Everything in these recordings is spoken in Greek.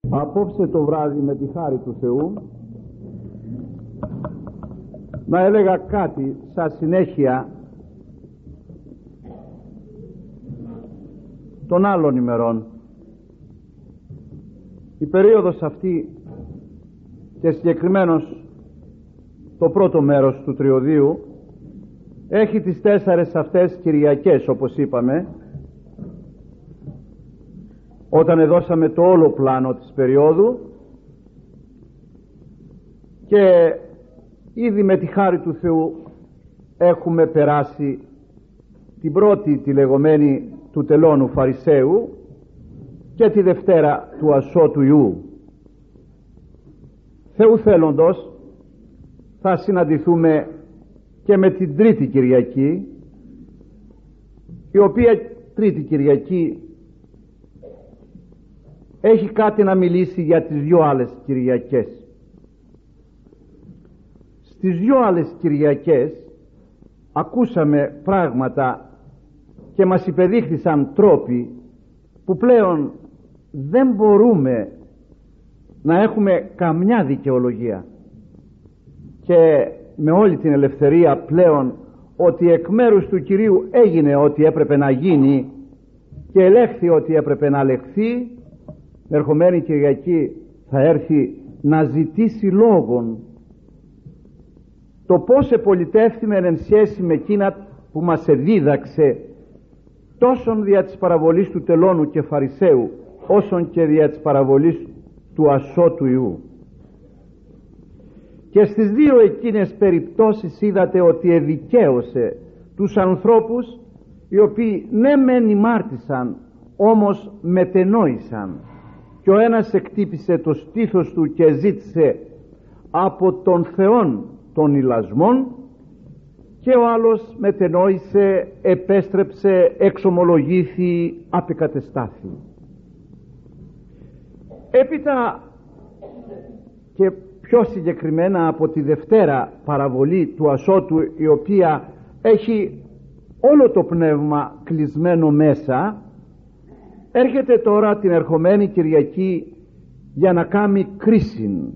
Απόψε το βράδυ, με τη χάρη του Θεού, να έλεγα κάτι σαν συνέχεια των άλλων ημερών. Η περίοδος αυτή και συγκεκριμένως το πρώτο μέρος του τριωδίου έχει τις 4 αυτές Κυριακές, όπως είπαμε, όταν εδώσαμε το όλο πλάνο της περίοδου, και ήδη με τη χάρη του Θεού έχουμε περάσει την πρώτη, τη λεγόμενη του τελώνου Φαρισαίου, και τη Δευτέρα του Ασώτου Ιού. Θεού θέλοντος θα συναντηθούμε και με την Τρίτη Κυριακή, η οποία Τρίτη Κυριακή έχει κάτι να μιλήσει για τις 2 άλλες Κυριακές. Στις 2 άλλες Κυριακές ακούσαμε πράγματα και μας υπεδείχθησαν τρόποι που πλέον δεν μπορούμε να έχουμε καμιά δικαιολογία, και με όλη την ελευθερία πλέον ότι εκ μέρους του Κυρίου έγινε ό,τι έπρεπε να γίνει και ελέγχθη ό,τι έπρεπε να ελεγχθεί. Ερχομένη Κυριακή θα έρθει να ζητήσει λόγον το πώς επολιτεύθημε εν σχέση με εκείνα που μας εδίδαξε τόσον δια της παραβολής του τελώνου και Φαρισαίου, όσον και δια της παραβολής του Ασώτου Ιού. Και στις 2 εκείνες περιπτώσεις είδατε ότι εδικαίωσε τους ανθρώπους, οι οποίοι ναι μεν ημάρτησαν, όμως μετενόησαν, και ο ένας εκτύπησε το στήθος του και ζήτησε από τον Θεόν των ηλασμών, και ο άλλος μετενόησε, επέστρεψε, εξομολογήθη, απεκατεστάθη. Έπειτα, και πιο συγκεκριμένα από τη Δευτέρα παραβολή του Ασώτου, η οποία έχει όλο το πνεύμα κλεισμένο μέσα, έρχεται τώρα την ερχομένη Κυριακή για να κάνει κρίση.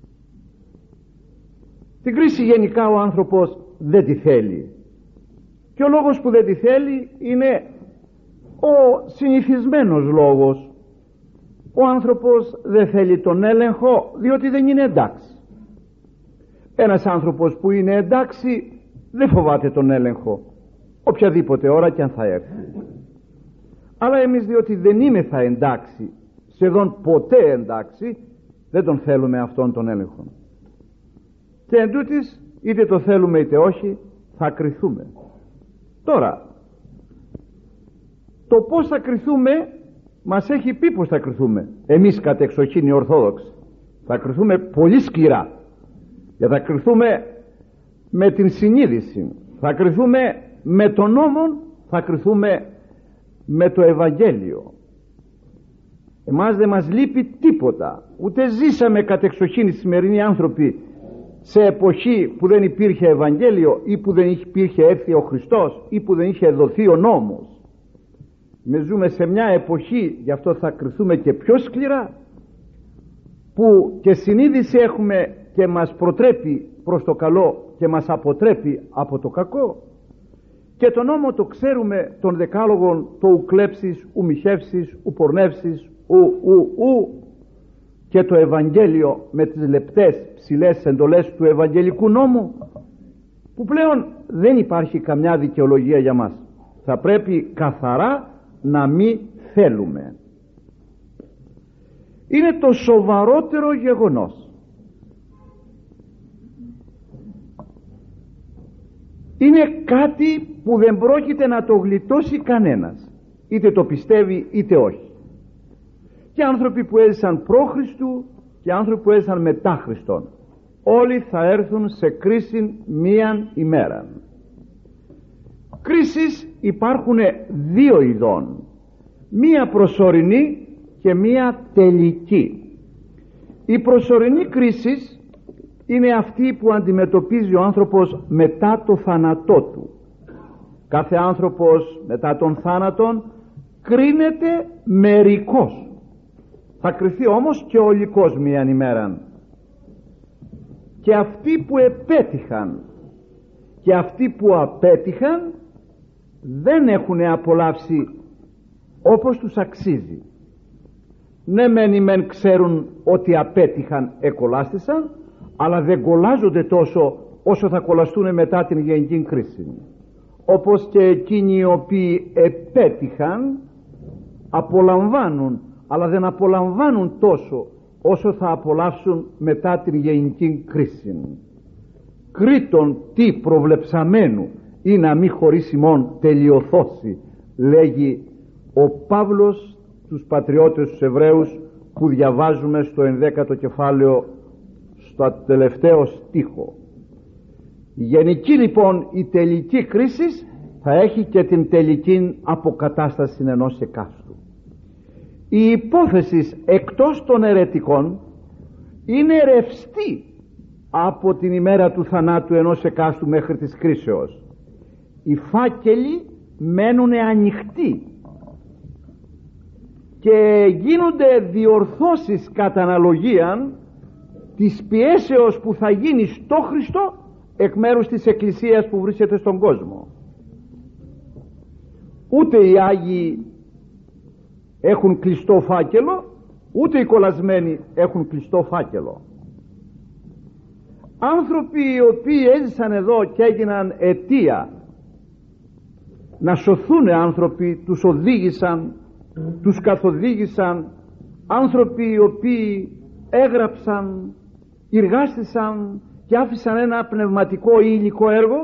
Την κρίση γενικά ο άνθρωπος δεν τη θέλει, και ο λόγος που δεν τη θέλει είναι ο συνηθισμένος λόγος. Ο άνθρωπος δεν θέλει τον έλεγχο, διότι δεν είναι εντάξει. Ένας άνθρωπος που είναι εντάξει δεν φοβάται τον έλεγχο, οποιαδήποτε ώρα και αν θα έρθει. Αλλά εμείς, διότι δεν είμεθα εντάξει, σχεδόν ποτέ εντάξει, δεν τον θέλουμε αυτόν τον έλεγχο, και εντούτοις είτε το θέλουμε είτε όχι θα κριθούμε. Τώρα, το πώς θα κριθούμε μας έχει πει πως θα κριθούμε. Εμείς κατεξοχήν οι Ορθόδοξοι θα κριθούμε πολύ σκληρά, και θα κριθούμε με την συνείδηση, θα κριθούμε με τον νόμο, θα κριθούμε με το Ευαγγέλιο. Εμάς δεν μας λείπει τίποτα, ούτε ζήσαμε κατεξοχήν οι σημερινοί άνθρωποι σε εποχή που δεν υπήρχε Ευαγγέλιο, ή που δεν υπήρχε έρθει ο Χριστός, ή που δεν είχε δοθεί ο νόμος. Ζούμε σε μια εποχή, γι' αυτό θα κριθούμε και πιο σκληρά, που και συνείδηση έχουμε και μας προτρέπει προς το καλό και μας αποτρέπει από το κακό, και τον νόμο το ξέρουμε, των δεκάλογων, το ου κλέψεις, ου μοιχεύσεις, ου πορνεύσεις, ου, και το Ευαγγέλιο με τις λεπτές ψηλές εντολές του Ευαγγελικού νόμου, που πλέον δεν υπάρχει καμιά δικαιολογία για μας. Θα πρέπει καθαρά να μην θέλουμε. Είναι το σοβαρότερο γεγονός. Είναι κάτι που δεν πρόκειται να το γλιτώσει κανένας, είτε το πιστεύει είτε όχι. Και άνθρωποι που έζησαν προ Χριστού και άνθρωποι που έζησαν μετά Χριστόν, όλοι θα έρθουν σε κρίση μίαν ημέρα. Κρίσεις υπάρχουν 2 ειδών, μία προσωρινή και μία τελική. Η προσωρινή κρίση είναι αυτή που αντιμετωπίζει ο άνθρωπος μετά το θάνατό του. Κάθε άνθρωπος μετά τον θάνατον κρίνεται μερικώς. Θα κριθεί όμως και ο λυκός μίαν ημέραν. Και αυτοί που επέτυχαν και αυτοί που απέτυχαν δεν έχουν απολαύσει όπως τους αξίζει. Ναι μεν ξέρουν ότι απέτυχαν, εκολάστησαν, αλλά δεν κολλάζονται τόσο όσο θα κολλαστούν μετά την γενική κρίση. Όπως και εκείνοι οι οποίοι επέτυχαν απολαμβάνουν, αλλά δεν απολαμβάνουν τόσο όσο θα απολαύσουν μετά την γενική κρίση. Κρήτον τι προβλεψαμένου ή να μη χωρίς ημών τελειωθώσει, λέγει ο Παύλος τους πατριώτες τους Εβραίους, που διαβάζουμε στο 11ο κεφάλαιο στο τελευταίο στίχο. Η γενική λοιπόν η τελική κρίση θα έχει και την τελική αποκατάσταση ενός εκάστου. Η υπόθεση εκτός των αιρετικών είναι ρευστή από την ημέρα του θανάτου ενός εκάστου μέχρι της κρίσεως. Οι φάκελοι μένουν ανοιχτοί και γίνονται διορθώσεις κατά αναλογίαν της πιέσεως που θα γίνει στο Χριστό εκ μέρους της Εκκλησίας που βρίσκεται στον κόσμο. Ούτε οι Άγιοι έχουν κλειστό φάκελο, ούτε οι κολλασμένοι έχουν κλειστό φάκελο. Άνθρωποι οι οποίοι έζησαν εδώ και έγιναν αιτία να σωθούν, άνθρωποι τους οδήγησαν, τους καθοδήγησαν, άνθρωποι οι οποίοι έγραψαν, εργάστησαν και άφησαν ένα πνευματικό ή υλικό έργο,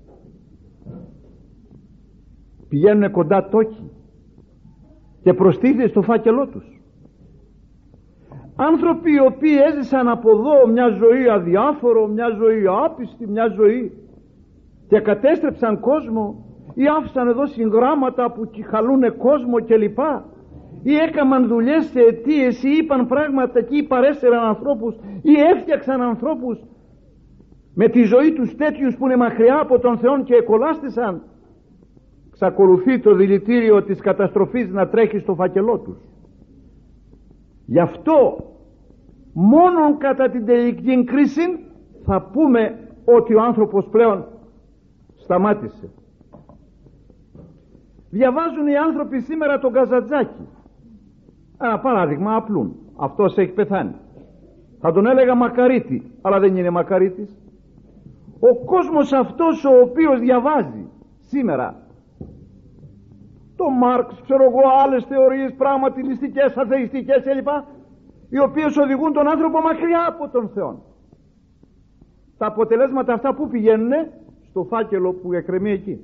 πηγαίνουν κοντά τόκοι και προστίθεται στο φάκελό τους. Άνθρωποι οι οποίοι έζησαν από εδώ μια ζωή αδιάφορο, μια ζωή άπιστη, μια ζωή και κατέστρεψαν κόσμο, ή άφησαν εδώ συγγράμματα που χαλούνε κόσμο κλπ, ή έκαναν δουλειές σε αιτίες, ή είπαν πράγματα και ή παρέστεραν ανθρώπους, ή έφτιαξαν ανθρώπους με τη ζωή τους τέτοιους που είναι μακριά από τον Θεό και εκολάστησαν, ξακολουθεί το δηλητήριο της καταστροφής να τρέχει στο φάκελό τους. Γι' αυτό μόνον κατά την τελική κρίση θα πούμε ότι ο άνθρωπος πλέον σταμάτησε. Διαβάζουν οι άνθρωποι σήμερα τον Καζαντζάκη, ένα παράδειγμα απλούν, αυτός έχει πεθάνει. Θα τον έλεγα μακαρίτη, αλλά δεν είναι μακαρίτης. Ο κόσμος αυτός ο οποίος διαβάζει σήμερα το Μάρξ, ξέρω εγώ, άλλες θεωρίες πραγματιλιστικές, αθεϊστικές κλπ, οι οποίες οδηγούν τον άνθρωπο μακριά από τον Θεό. Τα αποτελέσματα αυτά που πηγαίνουν? Στο φάκελο που εκκρεμεί εκεί.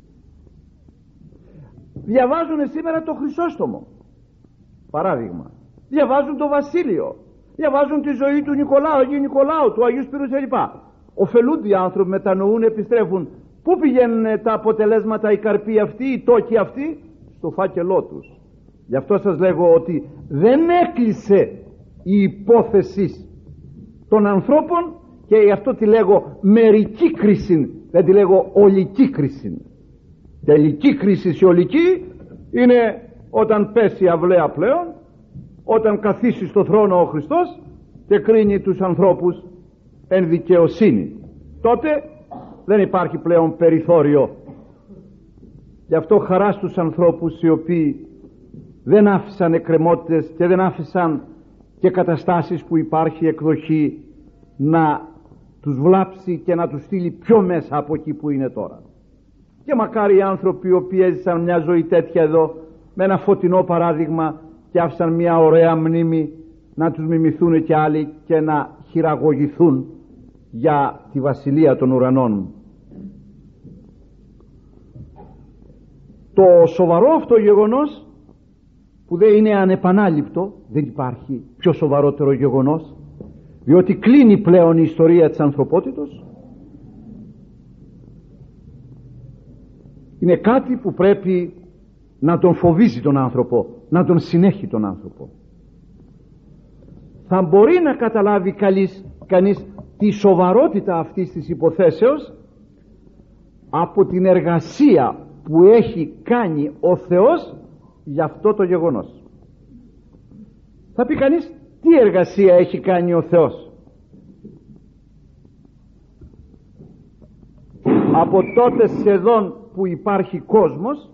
Διαβάζουν σήμερα το Χρυσόστομο, παράδειγμα. Διαβάζουν το Βασίλειο. Διαβάζουν τη ζωή του Νικολάου, Αγίου Νικολάου, του Αγίου Σπύρου κλπ. Οφελούνται οι άνθρωποι, μετανοούν, επιστρέφουν. Πού πηγαίνουν τα αποτελέσματα, οι καρποί αυτοί, οι τόκοι αυτοί? Στο φάκελό τους. Γι' αυτό σας λέγω ότι δεν έκλεισε η υπόθεση των ανθρώπων, και γι' αυτό τη λέγω μερική κρίση, δεν τη λέγω ολική κρίση. Τελική κρίση η ολική είναι όταν πέσει η αυλαία πλέον, όταν καθίσει στο θρόνο ο Χριστός και κρίνει τους ανθρώπους εν δικαιοσύνη. Τότε δεν υπάρχει πλέον περιθώριο. Γι' αυτό χαρά στους ανθρώπους οι οποίοι δεν άφησαν εκκρεμότητες και δεν άφησαν και καταστάσεις που υπάρχει εκδοχή να τους βλάψει και να τους στείλει πιο μέσα από εκεί που είναι τώρα. Και μακάρι οι άνθρωποι οι οποίοι έζησαν μια ζωή τέτοια εδώ, με ένα φωτεινό παράδειγμα, και άφησαν μια ωραία μνήμη, να τους μιμηθούν και άλλοι και να χειραγωγηθούν για τη βασιλεία των ουρανών. Το σοβαρό αυτό γεγονός, που δεν είναι ανεπανάληπτο, δεν υπάρχει πιο σοβαρότερο γεγονός, διότι κλείνει πλέον η ιστορία της ανθρωπότητος, είναι κάτι που πρέπει να τον φοβίζει τον άνθρωπο, να τον συνέχει τον άνθρωπο. Θα μπορεί να καταλάβει κανείς τη σοβαρότητα αυτής της υποθέσεως από την εργασία που έχει κάνει ο Θεός για αυτό το γεγονός. Θα πει κανείς, τι εργασία έχει κάνει ο Θεός? Από τότε σχεδόν που υπάρχει κόσμος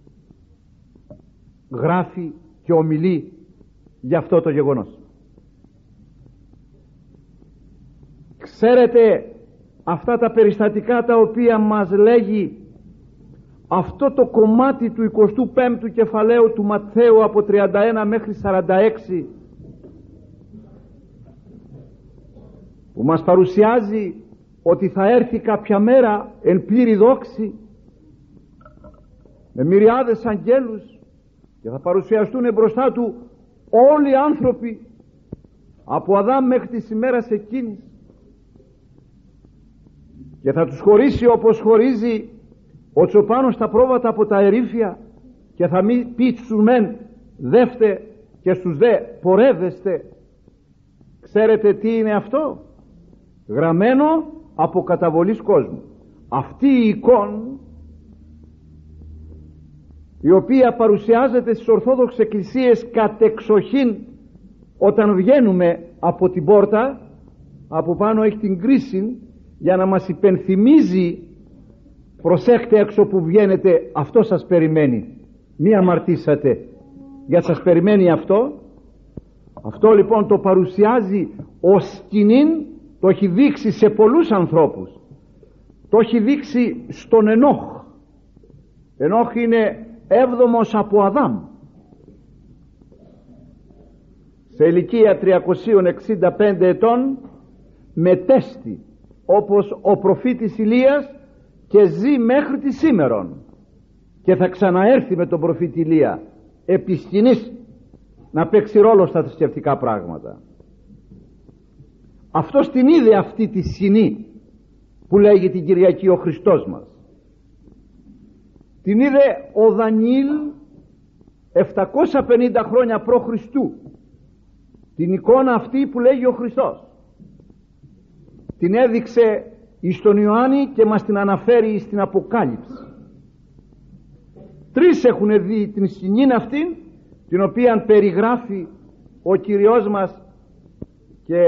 γράφει και ομιλεί για αυτό το γεγονός. Ξέρετε, αυτά τα περιστατικά τα οποία μας λέγει αυτό το κομμάτι του 25ου κεφαλαίου του Ματθαίου από 31 μέχρι 46, που μας παρουσιάζει ότι θα έρθει κάποια μέρα εν πλήρη δόξη με μυριάδες αγγέλους και θα παρουσιαστούν μπροστά του όλοι οι άνθρωποι από Αδάμ μέχρι τις ημέρας εκείνης, και θα τους χωρίσει όπως χωρίζει ο τσοπάνος τα πρόβατα από τα ερήφια, και θα μην πει στους μεν δεύτε και στους δε πορεύεστε. Ξέρετε τι είναι αυτό? Γραμμένο από καταβολής κόσμου. Αυτή η εικόνα, η οποία παρουσιάζεται στις Ορθόδοξες Εκκλησίες κατεξοχήν όταν βγαίνουμε από την πόρτα, από πάνω έχει την κρίση για να μας υπενθυμίζει, προσέχτε έξω που βγαίνετε, αυτό σας περιμένει, μη αμαρτήσατε, για σας περιμένει αυτό. Αυτό λοιπόν το παρουσιάζει ως σκηνήν, το έχει δείξει σε πολλούς ανθρώπους. Το έχει δείξει στον Ενόχ. Ενόχ είναι 7ος από Αδάμ, σε ηλικία 365 ετών, μετέστη όπως ο προφήτης Ηλίας και ζει μέχρι τη σήμερον, και θα ξαναέρθει με τον προφήτη Ηλία επί σκηνής να παίξει ρόλο στα θρησκευτικά πράγματα. Αυτός την είδε αυτή τη σκηνή που λέγει την Κυριακή ο Χριστός μας. Την είδε ο Δανιήλ 750 χρόνια προ Χριστού, την εικόνα αυτή που λέγει ο Χριστός. Την έδειξε εις τον Ιωάννη και μας την αναφέρει στην Αποκάλυψη. 3 έχουν δει την σκηνή αυτή, την οποία περιγράφει ο Κυριός μας και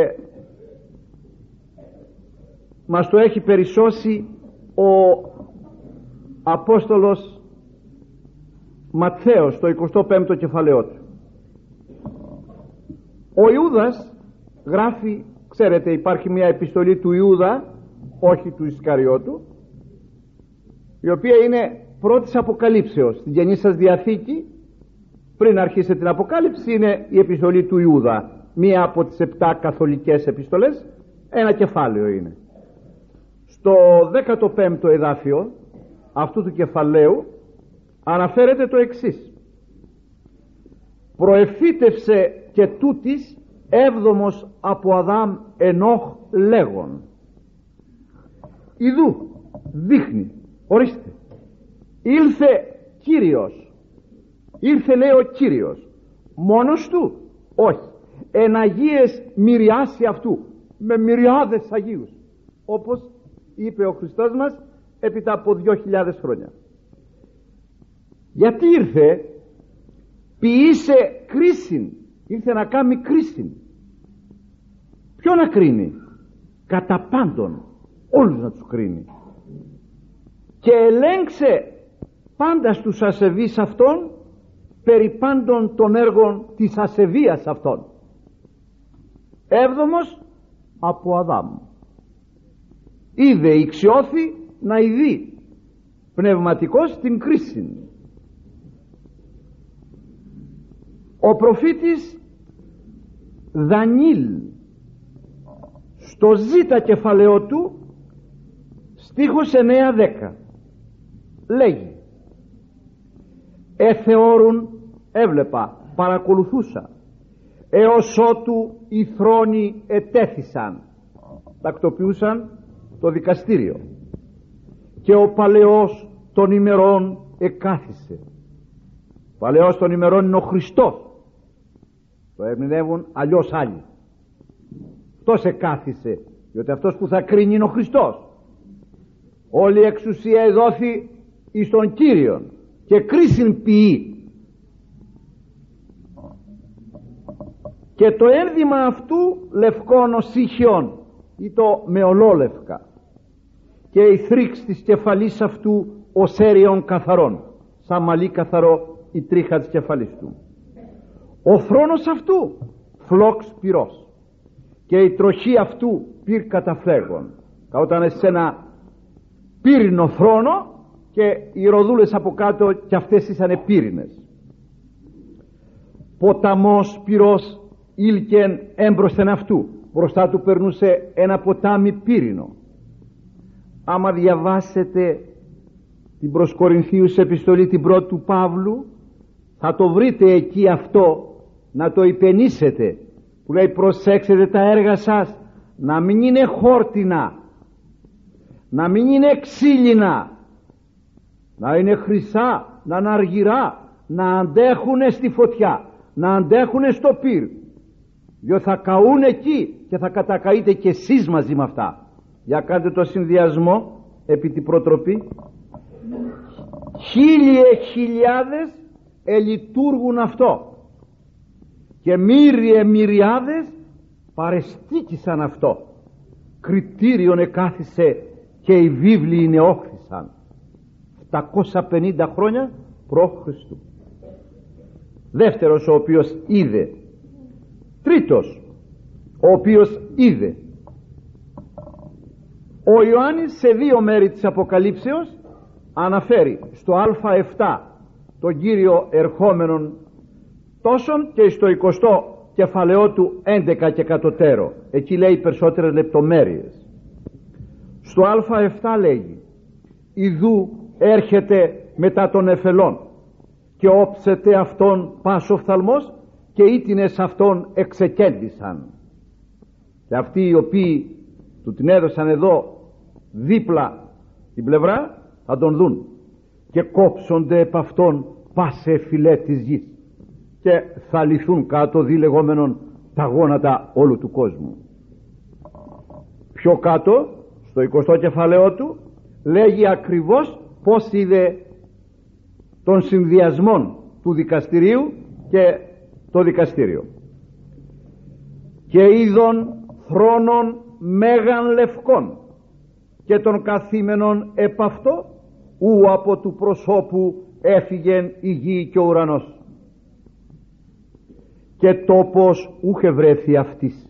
μας το έχει περισσώσει ο Απόστολος Ματθαίος στο 25ο κεφαλαίο του. Ο Ιούδας γράφει, ξέρετε, υπάρχει μια επιστολή του Ιούδα, όχι του Ισκαριώτου, η οποία είναι πρώτης Αποκαλύψεως. Στην Καινή σας Διαθήκη, πριν αρχίσετε την Αποκάλυψη, είναι η επιστολή του Ιούδα, μία από τις 7 καθολικές επιστολές, ένα κεφάλαιο είναι. Στο 15ο εδάφιο αυτού του κεφαλαίου αναφέρεται το εξής: προεφύτευσε και τούτης 7ος από Αδάμ Ενόχ λέγον. Ιδού δείχνει, ορίστε, ήλθε Κύριος, ήρθε λέει ο Κύριος μόνος του? Όχι, εν αγίες μυριάσει αυτού, με μυριάδες αγίους, όπως είπε ο Χριστός μας έπειτα από 2.000 χρόνια. Γιατί ήρθε? Ποιήσε κρίσιν, ήρθε να κάνει κρίσιν. Ποιο να κρίνει? Κατά πάντων, όλους να τους κρίνει. Και ελέγξε πάντα στους ασεβείς αυτών περί πάντων των έργων της ασεβίας αυτών. 7ος από Αδάμ. Είδε ηξιώθη να ειδεί πνευματικός την κρίση. Ο προφήτης Δανιήλ στο ζήτα κεφαλαίο του στίχος 9-10 λέγει: εθεώρουν, έβλεπα, παρακολουθούσα, έως ότου οι θρόνοι ετέθησαν, τακτοποιούσαν το δικαστήριο, και ο παλαιός των ημερών εκάθισε. Παλαιός των ημερών είναι ο Χριστός, το ερμηνεύουν αλλιώς άλλοι. Αυτός εκάθισε, διότι αυτός που θα κρίνει είναι ο Χριστός. Όλη η εξουσία εδόθη εις τον Κύριον και κρίσιν ποιεί. και το ένδυμα αυτού λευκών ως ίχιον ή το μεολόλευκα, και η θρύξ της κεφαλής αυτού ως αίριον καθαρών, σαν μαλλί καθαρό η τρίχα της κεφαλής του. Ο θρόνος αυτού φλόξ πυρός, και η τροχή αυτού πυρ καταφλέγων. Όταν σε ένα πύρινο θρόνο και οι ροδούλες από κάτω και αυτές ήσανε πύρινες. Ποταμός πυρός ήλκεν έμπροσθεν αυτού, μπροστά του περνούσε ένα ποτάμι πύρινο. Άμα διαβάσετε την προς Κορινθίους επιστολή την πρώτη του Παύλου, θα το βρείτε εκεί αυτό, να το υπενήσετε, που λέει προσέξτε τα έργα σας να μην είναι χόρτινα, να μην είναι ξύλινα, να είναι χρυσά, να είναι αργυρά, να αντέχουνε στη φωτιά, να αντέχουνε στο πυρ, διότι θα καούν εκεί και θα κατακαείτε και εσείς μαζί με αυτά. Για κάντε το συνδυασμό επί την προτροπή. Χίλιες ελειτουργούν αυτό, και μυριάδες παρεστήκησαν αυτό. Κριτήριον εκάθισε και οι βίβλοι νεόχθησαν 750 χρόνια π.Χ. Δεύτερος ο οποίος είδε. Τρίτος ο οποίος είδε. Ο Ιωάννης σε δύο μέρη της Αποκαλύψεως αναφέρει στο Α7 τον Κύριο ερχόμενον τόσον, και στο 20ο κεφαλαιό του 11 και κατωτέρω. Εκεί λέει περισσότερες λεπτομέρειες. Στο Α7 λέγει «Ιδού έρχεται μετά των εφελών και όψεται αυτόν πάσο φθαλμός και ήτινες αυτόν εξεκέντησαν». Και αυτοί οι οποίοι του την έδωσαν εδώ δίπλα την πλευρά θα τον δουν, και κόψονται επ' αυτόν πάσε φυλέ της γης, και θα λυθούν κάτω δι λεγόμενον τα γόνατα όλου του κόσμου. Πιο κάτω στο 20ο κεφαλαίο του λέγει ακριβώς πως είδε των συνδυασμών του δικαστηρίου και το δικαστήριο. «Και είδον θρόνων μέγαν λευκών και των καθήμενων επ' αυτό, ου από του προσώπου έφυγεν η γη και ο ουρανός, και τόπος ούχε βρέθη αυτής,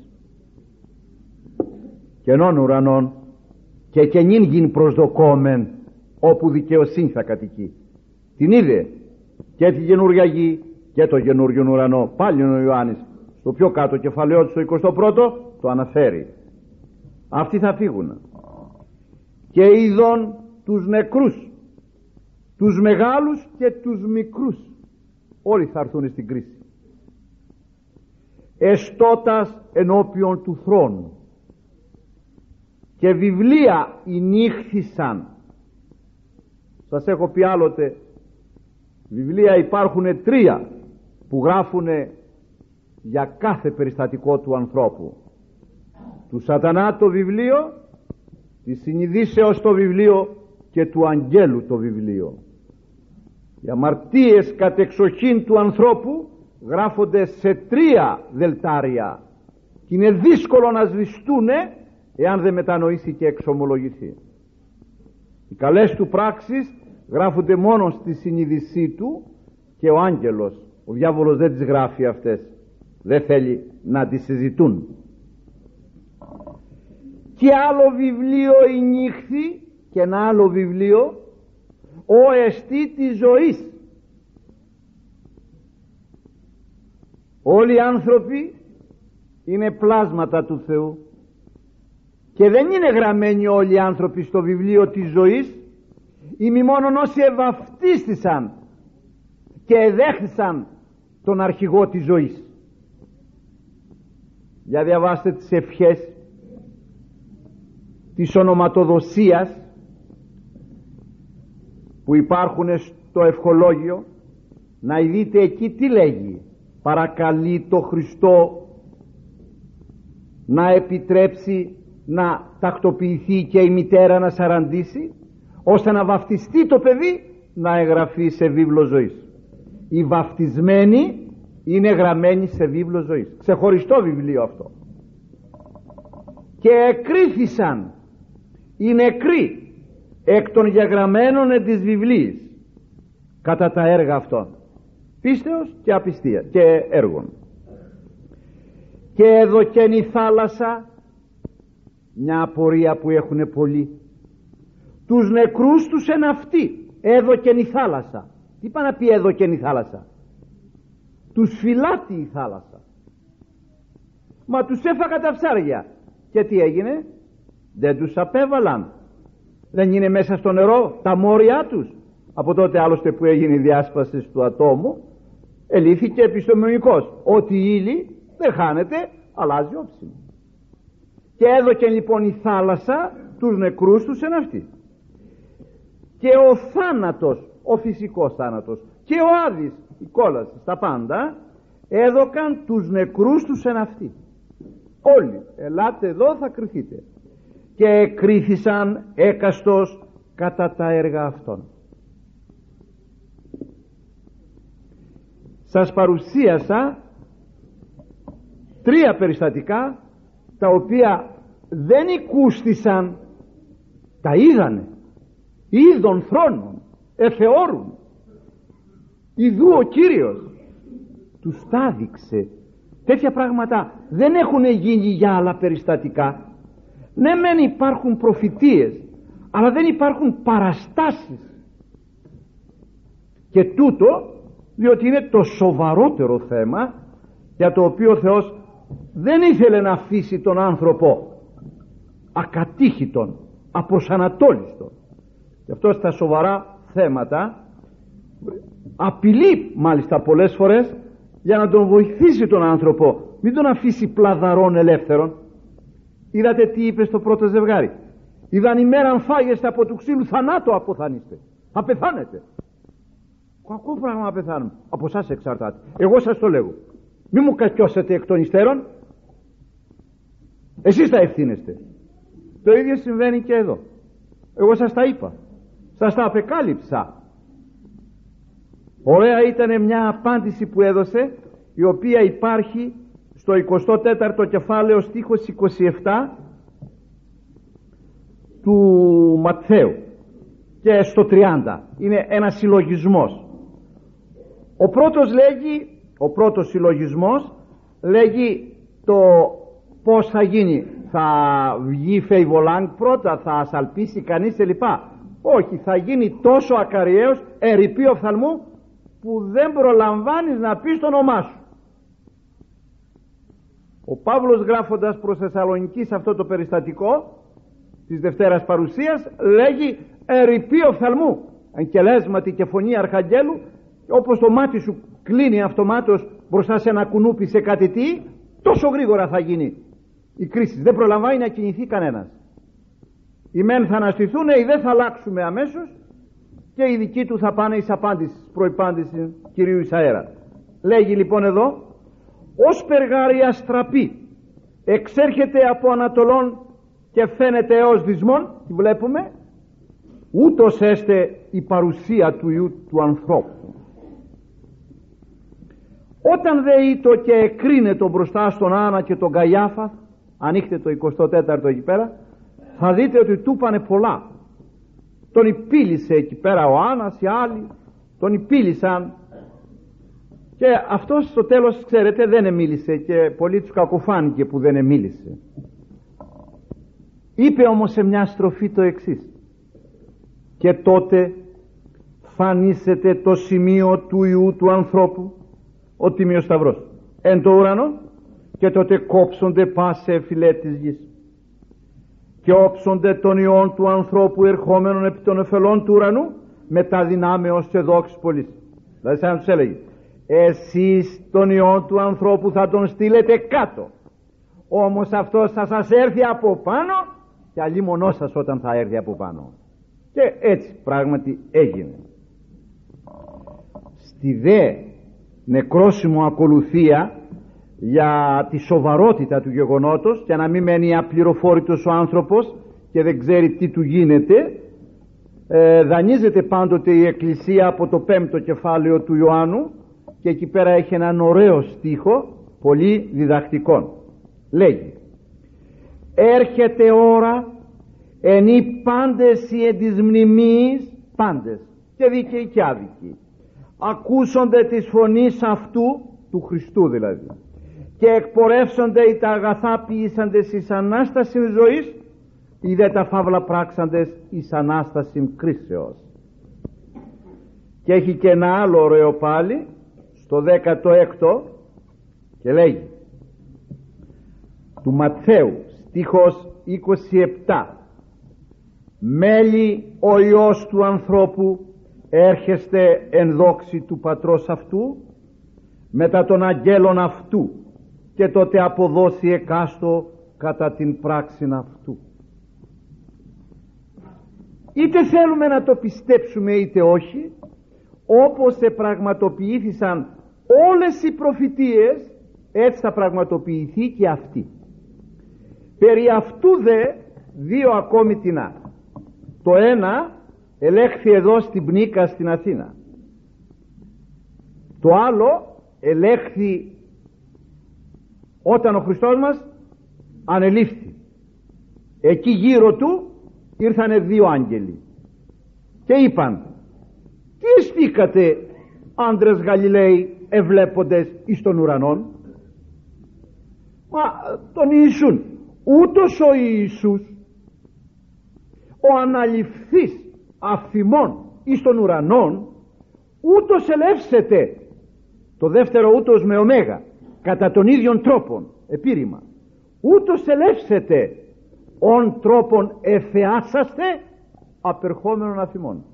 κενών ουρανών και κενήν γιν προσδοκόμεν, όπου δικαιοσύνη θα κατοικεί». Την είδε και τη καινούργια γη και το καινούργιο ουρανό. Πάλι ο Ιωάννης στο πιο κάτω κεφαλαίο του στο 21ο το αναφέρει. Αυτοί θα φύγουν. «Και είδον τους νεκρούς, τους μεγάλους και τους μικρούς, όλοι θα έρθουν στην κρίση, εστώτας ενώπιον του θρόνου, και βιβλία ηνύχθησαν». Σας έχω πει άλλοτε, βιβλία υπάρχουν 3 που γράφουν για κάθε περιστατικό του ανθρώπου. Του σατανά το βιβλίο, της συνειδήσεως το βιβλίο και του αγγέλου το βιβλίο. Οι αμαρτίες κατεξοχήν του ανθρώπου γράφονται σε 3 δελτάρια και είναι δύσκολο να σβηστούν εάν δεν μετανοήσει και εξομολογηθεί. Οι καλές του πράξεις γράφονται μόνο στη συνείδησή του, και ο άγγελος, ο διάβολος δεν τις γράφει αυτές, δεν θέλει να τις συζητούν. Και άλλο βιβλίο ηνύχθη, και ένα άλλο βιβλίο, ο εστί της ζωής. Όλοι οι άνθρωποι είναι πλάσματα του Θεού και δεν είναι γραμμένοι όλοι οι άνθρωποι στο βιβλίο της ζωής, ημί μόνον όσοι ευαυτίστησαν και εδέχθησαν τον αρχηγό της ζωής. Για διαβάστε τις ευχές της ονοματοδοσίας που υπάρχουν στο ευχολόγιο, να δείτε εκεί τι λέγει. Παρακαλεί το Χριστό να επιτρέψει να τακτοποιηθεί και η μητέρα να σαραντήσει, ώστε να βαφτιστεί το παιδί, να εγγραφεί σε βίβλο ζωής. Οι βαφτισμένοι είναι γραμμένη σε βίβλο ζωής, ξεχωριστό βιβλίο αυτό. Και εκρίθησαν οι νεκροί εκ των γεγραμμένων εν της βιβλίης κατά τα έργα αυτών, πίστεως και απιστία και έργων. Και έδωκεν η θάλασσα, μια απορία που έχουν πολλοί, τους νεκρούς τους εν αυτή. Έδωκεν η θάλασσα. Τι πάει να πει έδωκεν η θάλασσα? Τους φυλάτει η θάλασσα. Μα τους έφαγα τα ψάρια. Και τι έγινε? Δεν τους απέβαλαν. Δεν είναι μέσα στο νερό τα μόρια τους? Από τότε άλλωστε που έγινε η διάσπαση του ατόμου, ελήφθηκε επιστημονικός ότι η ύλη δεν χάνεται, αλλάζει όψη. Και έδωκε λοιπόν η θάλασσα τους νεκρούς τους εν αυτή. Και ο θάνατος, ο φυσικός θάνατος, και ο Άδης, η κόλαση, τα πάντα, έδωκαν τους νεκρούς τους εν αυτή. Όλοι, ελάτε εδώ θα κριθείτε. Και εκρίθησαν έκαστος κατά τα έργα αυτών. Σας παρουσίασα 3 περιστατικά τα οποία δεν οικούστησαν, τα είδανε, είδων θρόνων, εθεώρουν, ιδού ο Κύριος τους τα δείξε. Τέτοια πράγματα δεν έχουν γίνει για άλλα περιστατικά. Ναι μεν υπάρχουν προφητείες, αλλά δεν υπάρχουν παραστάσεις. Και τούτο διότι είναι το σοβαρότερο θέμα για το οποίο ο Θεός δεν ήθελε να αφήσει τον άνθρωπο ακατήχητον, απροσανατόλιστον. Γι' αυτό στα σοβαρά θέματα απειλεί μάλιστα πολλές φορές για να τον βοηθήσει τον άνθρωπο, μην τον αφήσει πλαδαρών ελεύθερον. Είδατε τι είπε στο πρώτο ζευγάρι? Είδαν ημέρα αν φάγεστε από του ξύλου θανάτου αποθανείστε. Θα πεθάνετε. Κακό πράγμα να πεθάνουμε. Από εσάς εξαρτάται. Εγώ σας το λέγω. Μη μου κακιώσετε εκ των υστέρων. Εσείς θα ευθύνεστε. Το ίδιο συμβαίνει και εδώ. Εγώ σας τα είπα. Σας τα απεκάλυψα. Ωραία ήταν μια απάντηση που έδωσε, η οποία υπάρχει στο 24ο κεφάλαιο στίχος 27 του Ματθαίου και στο 30. Είναι ένας συλλογισμός. Ο πρώτος συλλογισμός λέγει το πώς θα γίνει. Θα βγει φεϊβολάνγκ πρώτα, θα ασαλπίσει κανείς κλπ. Όχι, θα γίνει τόσο ακαριαίος, ερειπή οφθαλμού, που δεν προλαμβάνεις να πεις το όνομά σου. Ο Παύλος, γράφοντας προς Θεσσαλονίκη σε αυτό το περιστατικό της Δευτέρας Παρουσίας, λέγει ερειπή οφθαλμού, αγγελέσματη και φωνή αρχαγγέλου, όπως το μάτι σου κλείνει αυτομάτως μπροστά σε ένα κουνούπι, σε κάτι τι, τόσο γρήγορα θα γίνει η κρίση. Δεν προλαμβάνει να κινηθεί κανένας. Οι μεν θα αναστηθούν, οι δεν θα αλλάξουμε αμέσως, και οι δικοί του θα πάνε εις απάντηση, προϋπάντηση Κυρίου Ισαέρα. Λέγει λοιπόν εδώ, ως περγάρια στραπή εξέρχεται από Ανατολών και φαίνεται έως δυσμών, τη βλέπουμε, ούτως έστε η παρουσία του Υιού του ανθρώπου. Όταν δε ήτο και εκρίνετο μπροστά στον Άννα και τον Καϊάφα, ανοίχτε το 24ο εκεί πέρα, θα δείτε ότι του είπανε πολλά. Τον υπήλυσε εκεί πέρα ο Άννας, οι άλλοι τον υπήλυσαν, και αυτός στο τέλος, ξέρετε, δεν εμίλησε, και πολύ τους κακοφάνηκε που δεν εμίλησε. Είπε όμως σε μια στροφή το εξής: και τότε φανίσεται το σημείο του Υιού του ανθρώπου, ο Τίμιος Σταυρός, εν το ουρανό, και τότε κόψονται πάσε φυλέ της γης και όψονται των ιών του ανθρώπου ερχόμενων επί των εφελών του ουρανού με τα δυνάμεως και δόξης πολλής. Δηλαδή σαν να τους έλεγε, εσείς τον ιών του ανθρώπου θα τον στείλετε κάτω, όμως αυτός θα σας έρθει από πάνω και αλλήμονό σας όταν θα έρθει από πάνω. Και έτσι πράγματι έγινε. Στη δε νεκρόσιμο ακολουθία για τη σοβαρότητα του γεγονότος, και να μην μένει απληροφόρητος ο άνθρωπος και δεν ξέρει τι του γίνεται, δανείζεται πάντοτε η Εκκλησία από το 5ο κεφάλαιο του Ιωάννου και εκεί πέρα έχει έναν ωραίο στίχο, πολύ διδακτικό. Λέγει: «Έρχεται ώρα εν οι πάντες οι εν της μνημείς, πάντες, και δίκαιοι και άδικοι, ακούσονται της φωνής αυτού, του Χριστού δηλαδή, και εκπορεύσονται οι τα αγαθά ποιήσαντες εις Ανάστασιν ζωής, ή δε τα φαύλα πράξαντες εις Ανάστασιν κρίσεως». Και έχει και ένα άλλο ωραίο πάλι στο 16ο και λέγει, του Ματθαίου, στίχος 27: «Μέλη ο Υιός του ανθρώπου έρχεστε εν δόξη του Πατρός αυτού μετά των αγγέλων αυτού, και τότε αποδώσει εκάστο κατά την πράξην αυτού». Είτε θέλουμε να το πιστέψουμε είτε όχι, όπως επραγματοποιήθησαν όλες οι προφητείες, έτσι θα πραγματοποιηθεί και αυτή. Περί αυτού δε δύο ακόμη τινά. Το ένα ελέγχθη εδώ στην Πνίκα στην Αθήνα, το άλλο ελέγχθη όταν ο Χριστός μας ανελήφθη. Εκεί γύρω του ήρθανε δύο άγγελοι και είπαν: «Τι εστίκατε, άντρες Γαλιλαίοι, ευλέποντες εις των ουρανών?» Μα τον Ιησούν, ούτως ο Ιησούς, ο αναληφθής αυθυμών εις των ουρανών, ούτως ελεύσετε. Το δεύτερο ούτως με ωμέγα, κατά τον ίδιον τρόπον, επίρρημα, ούτως ελεύσετε ον τρόπον εθεάσαστε απερχόμενων αθυμών.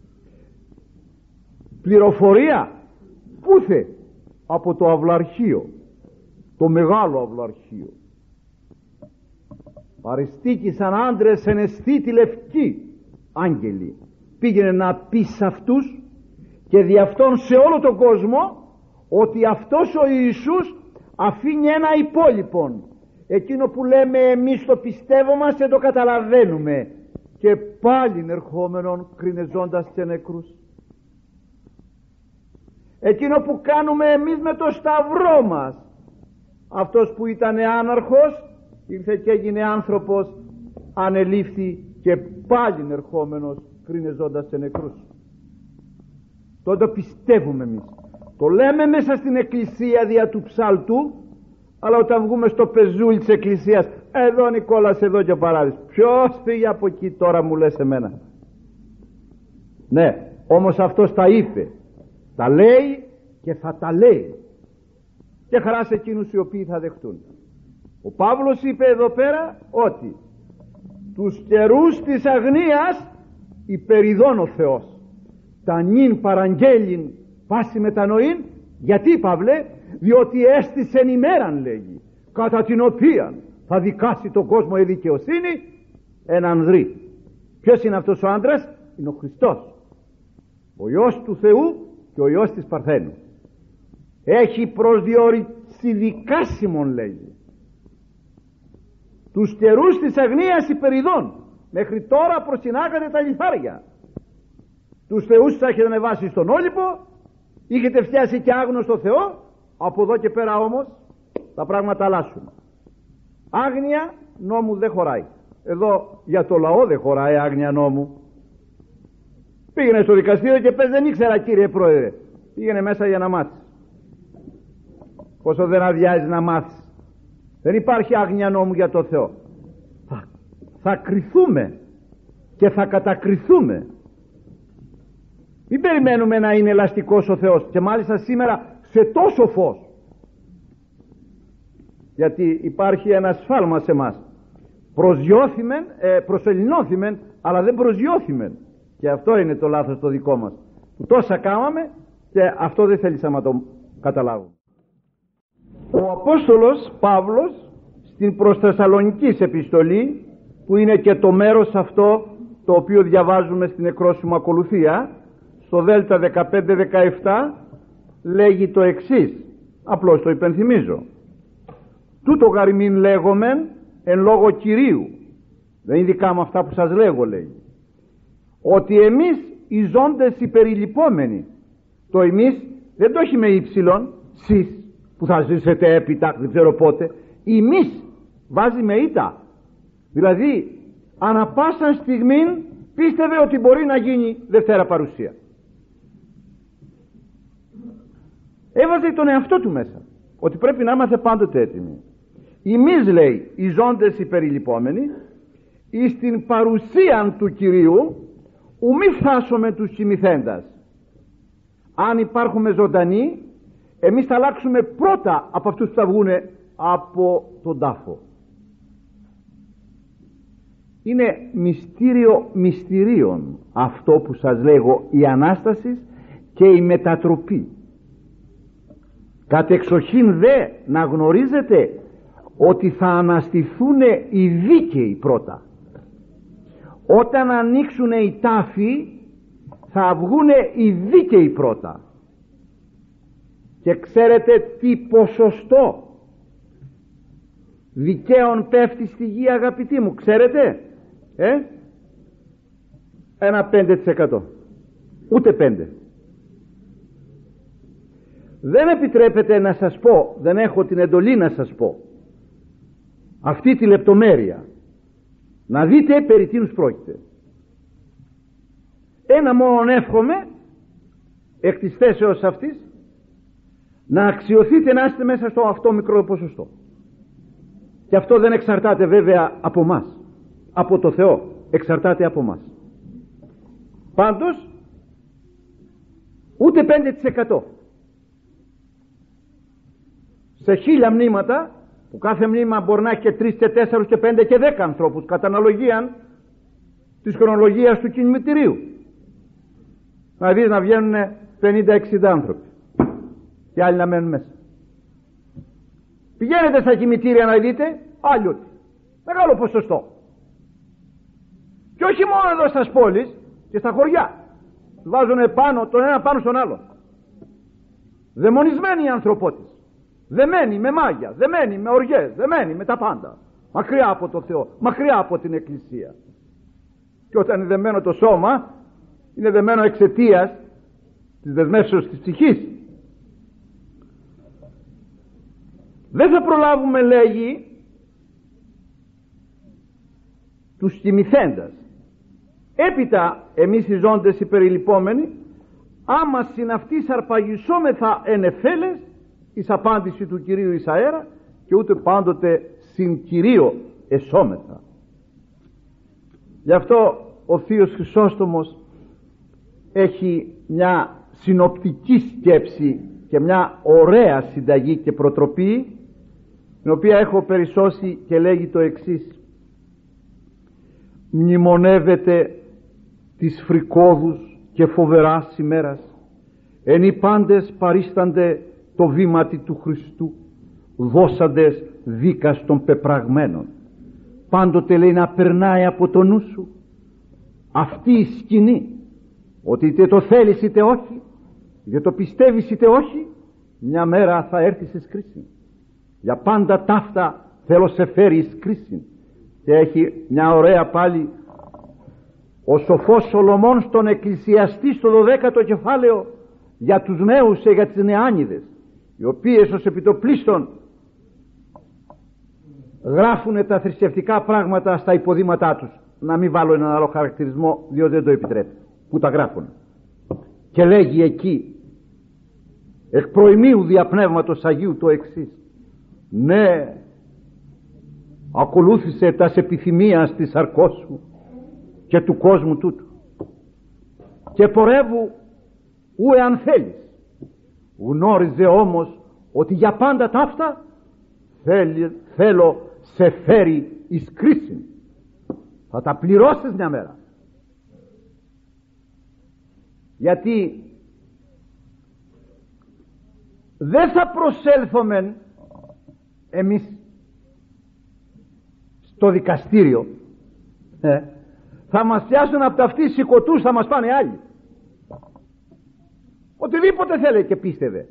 Πληροφορία πούθε? Από το αυλαρχείο, το μεγάλο αυλαρχείο. Παρεστήκησαν άντρες εν αισθήτη λευκή άγγελοι. Πήγαινε να πει σε αυτούς και δι' αυτόν σε όλο τον κόσμο ότι αυτός ο Ιησούς αφήνει ένα υπόλοιπον. Εκείνο που λέμε εμείς το πιστεύομαστε, το καταλαβαίνουμε, και πάλι ερχόμενον κρινεζώντας και νεκρούς. Εκείνο που κάνουμε εμείς με το σταυρό μας, αυτός που ήταν άναρχος ήρθε και έγινε άνθρωπος, ανελήφθη και πάλι ερχόμενος κρινεζώντας και νεκρούς. Το πιστεύουμε εμείς, το λέμε μέσα στην εκκλησία δια του ψάλτου, αλλά όταν βγούμε στο πεζούλι της εκκλησίας, εδώ Νικόλας, εδώ και ο παράδεισος, ποιος πήγε από εκεί τώρα μου λες εμένα? Ναι, όμως αυτός τα είπε, τα λέει και θα τα λέει, και χαρά σε εκείνους οι οποίοι θα δεχτούν. Ο Παύλος είπε εδώ πέρα ότι τους καιρούς της αγνίας υπεριδών ο Θεός, τα νυν παραγγέλιν πάση μετανοήν. Γιατί, Παύλε? Διότι έστησεν ημέραν, λέγει, κατά την οποία θα δικάσει τον κόσμο η δικαιοσύνη εν ανδρή. Ποιος είναι αυτός ο άντρας? Είναι ο Χριστός, ο Υιός του Θεού και ο Υιός της Παρθένου. Έχει προσδιοριστεί δικάσιμον, λέγει, τους καιρούς της αγνίας υπεριδών. Μέχρι τώρα προσυνάγατε τα λιθάρια, τους θεούς σας έχετε ανεβάσει στον Όλυμπο, είχετε φτιάσει και άγνωστο Θεό. Από εδώ και πέρα όμως τα πράγματα αλλάσουν. Άγνοια νόμου δεν χωράει. Εδώ για το λαό δεν χωράει άγνοια νόμου. Πήγαινε στο δικαστήριο και πες: «Δεν ήξερα, κύριε πρόεδρε». Πήγαινε μέσα για να μάθεις. Πόσο δεν αδειάζει να μάθεις. Δεν υπάρχει άγνοια νόμου για το Θεό. Θα κριθούμε και θα κατακριθούμε. Μην περιμένουμε να είναι ελαστικός ο Θεός, και μάλιστα σήμερα σε τόσο φως, γιατί υπάρχει ένα σφάλμα σε μας. Προσελεινώθημεν, αλλά δεν προσγειώθημεν, και αυτό είναι το λάθος το δικό μας, που τόσα κάμαμε και αυτό δεν θέλησαμε να το καταλάβουμε. Ο Απόστολος Παύλος στην προς Θεσσαλονικής επιστολή, που είναι και το μέρος αυτό το οποίο διαβάζουμε στην εκρόσιμο ακολουθία, στο Δέλτα 15-17, λέγει το εξής, απλώς το υπενθυμίζω: «Τούτο γαριμήν λέγομεν εν λόγω Κυρίου». Δεν είναι δικά μου αυτά που σας λέγω, λέγει, «ότι εμείς οι ζώντες υπεριλυπόμενοι, το εμείς Δεν το έχει με ύψιλον, σεις που θα ζήσετε έπειτα δεν ξέρω πότε. Ημείς βάζει με ήτα. Δηλαδή ανα πάσα στιγμή πίστευε ότι μπορεί να γίνει Δευτέρα παρουσία. Έβαζε τον εαυτό του μέσα, ότι πρέπει να είμαστε πάντοτε έτοιμοι. Εμείς, λέει, οι ζώντες οι περιλυπόμενοι, εις την παρουσίαν του Κυρίου ου μη φτάσουμε τους κοιμηθέντας. Αν υπάρχουμε ζωντανοί, εμείς θα αλλάξουμε πρώτα από αυτούς που θα βγουν από τον τάφο. Είναι μυστήριο μυστηρίων αυτό που σας λέγω, η Ανάσταση και η μετατροπή. Κατ' εξοχήν δε να γνωρίζετε ότι θα αναστηθούν οι δίκαιοι πρώτα. Όταν ανοίξουν οι τάφοι θα βγουν οι δίκαιοι πρώτα. Και ξέρετε τι ποσοστό δικαίων πέφτει στη γη, αγαπητοί μου, ξέρετε? Ένα 5%. Ούτε 5%. Δεν επιτρέπεται να σας πω, δεν έχω την εντολή να σας πω αυτή τη λεπτομέρεια, να δείτε περί τίνους πρόκειται. Ένα μόνο εύχομαι εκ της θέσεως αυτής, να αξιωθείτε να είστε μέσα στο αυτό μικρό ποσοστό. Και αυτό δεν εξαρτάται βέβαια από μας, από το Θεό, εξαρτάται από μας. Πάντως ούτε 5%. Σε 1000 μνήματα, που κάθε μνήμα μπορεί να έχει και 3 και 4 και 5 και 10 ανθρώπους, κατά αναλογία της χρονολογίας του κινητηρίου, να δεις να βγαίνουν 50-60 άνθρωποι και άλλοι να μένουν μέσα. Πηγαίνετε στα κημητήρια να δείτε, άλλοτε μεγάλο ποσοστό. Και όχι μόνο εδώ στις πόλεις, και στα χωριά βάζουν πάνω τον ένα πάνω στον άλλο. Δαιμονισμένοι οι ανθρωπότες, δεμένοι με μάγια, δεμένοι με οργές, δεμένοι με τα πάντα, μακριά από το Θεό, μακριά από την Εκκλησία. Και όταν είναι δεμένο το σώμα, είναι δεμένο εξαιτίας της δεσμεύσεως της ψυχής. Δεν θα προλάβουμε, λέγει, τους κοιμηθέντας. Έπειτα εμείς οι ζώντες οι περιλυπόμενοι, άμα συναυτής αρπαγισόμεθα εν εφέλες, εις απάντηση του Κυρίου εις αέρα, και ούτε πάντοτε συν Κυρίο εσώμεθα. Γι' αυτό ο Θείος Χρυσόστομος έχει μια συνοπτική σκέψη και μια ωραία συνταγή και προτροπή, την οποία έχω περισσώσει, και λέγει το εξής: μνημονεύεται τις φρικόδους και φοβεράς ημέρας, εν οι πάντες παρίστανται το βήματι του Χριστού, δώσαντες δίκας των πεπραγμένων. Πάντοτε, λέει, να περνάει από το νου σου αυτή η σκηνή, ότι είτε το θέλεις είτε όχι, είτε το πιστεύεις είτε όχι, μια μέρα θα έρθει σε κρίση. Για πάντα ταύτα θέλω σε φέρει εις κρίση. Και έχει μια ωραία πάλι ο σοφός Σολομών στον Εκκλησιαστή στο 12ο κεφάλαιο για τους νέους και για τις νεάνιδες, οι οποίες ως επιτοπλίστων γράφουν τα θρησκευτικά πράγματα στα υποδήματά τους. Να μην βάλω έναν άλλο χαρακτηρισμό, διότι δεν το επιτρέπει, που τα γράφουν. Και λέγει εκεί εκ προημίου διαπνεύματος Αγίου το εξής: ναι, ακολούθησε τας επιθυμίας της σαρκός σου και του κόσμου τούτου, και πορεύου ου εάν θέλεις. Γνώριζε όμως ότι για πάντα ταύτα θέλω σε φέρει εις κρίση. Θα τα πληρώσεις μια μέρα. Γιατί δεν θα προσέλθουμε εμείς στο δικαστήριο, θα μας πιάσουν από τα αυτοί σηκωτούς, θα μας πάνε άλλοι. Οτιδήποτε θέλει και πίστευε.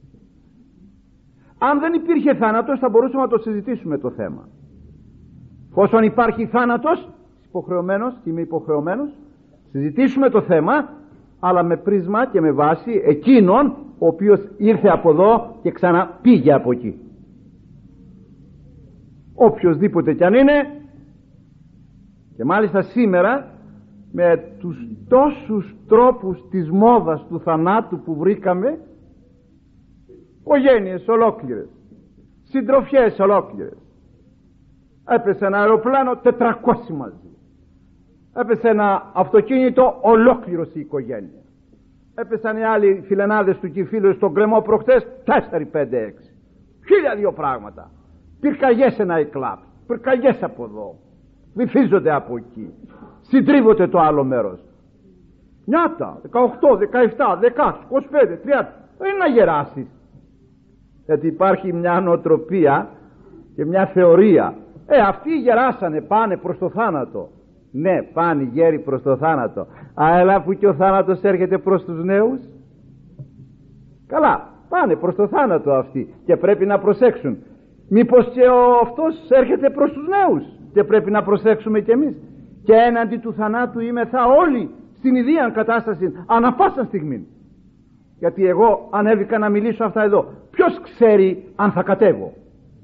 Αν δεν υπήρχε θάνατος, θα μπορούσαμε να το συζητήσουμε το θέμα. Εφόσον υπάρχει θάνατος, υποχρεωμένος και είμαι υποχρεωμένος, συζητήσουμε το θέμα, αλλά με πρίσμα και με βάση εκείνων ο οποίος ήρθε από εδώ και ξαναπήγε από εκεί. Οποιοσδήποτε κι αν είναι, και μάλιστα σήμερα με τους τόσους τρόπους της μόδας του θανάτου που βρήκαμε, οικογένειες ολόκληρες, συντροφιές ολόκληρες. Έπεσε ένα αεροπλάνο 400 μαζί, έπεσε ένα αυτοκίνητο ολόκληρος η οικογένεια, έπεσαν οι άλλοι φιλενάδες του Κηφίλου στον κρεμό προχτές 4, 5, 6, 1002 πράγματα. Πυρκαγιές ένα εκλάπ, πυρκαγιές από εδώ, βυθίζονται από εκεί, συντρίβονται το άλλο μέρος. Νιάτα 18, 17, 16, 25, 30, δεν είναι να γεράσεις. Γιατί υπάρχει μια νοοτροπία και μια θεωρία. Αυτοί γεράσανε, πάνε προς το θάνατο. Ναι, πάνε οι γέροι προς το θάνατο, αλλά που και ο θάνατος έρχεται προς τους νέους. Καλά, πάνε προς το θάνατο αυτοί και πρέπει να προσέξουν. Μήπως και αυτός έρχεται προς τους νέους και πρέπει να προσέξουμε κι εμείς. Και έναντι του θανάτου είμεθα όλοι στην ίδια κατάσταση ανά πάσα στιγμή. Γιατί εγώ ανέβηκα να μιλήσω αυτά εδώ, ποιος ξέρει αν θα κατέβω?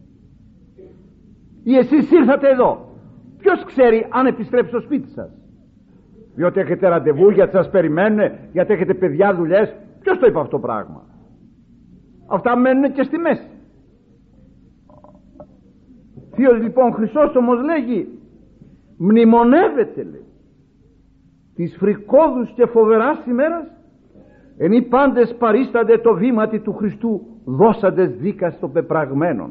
Ή εσείς ήρθατε εδώ, ποιος ξέρει αν επιστρέψει στο σπίτι σας? Διότι έχετε ραντεβού, γιατί σας περιμένουν, γιατί έχετε παιδιά, δουλειές. Ποιος το είπε αυτό το πράγμα? Αυτά μένουν και στη μέση. Θείος λοιπόν Χρυσόστομος λέγει, μνημονεύεται, λέει, της φρικόδους και φοβεράς ημέρας, εν οι πάντες παρίστανται το βήματι του Χριστού, δώσαντες δίκας των πεπραγμένων.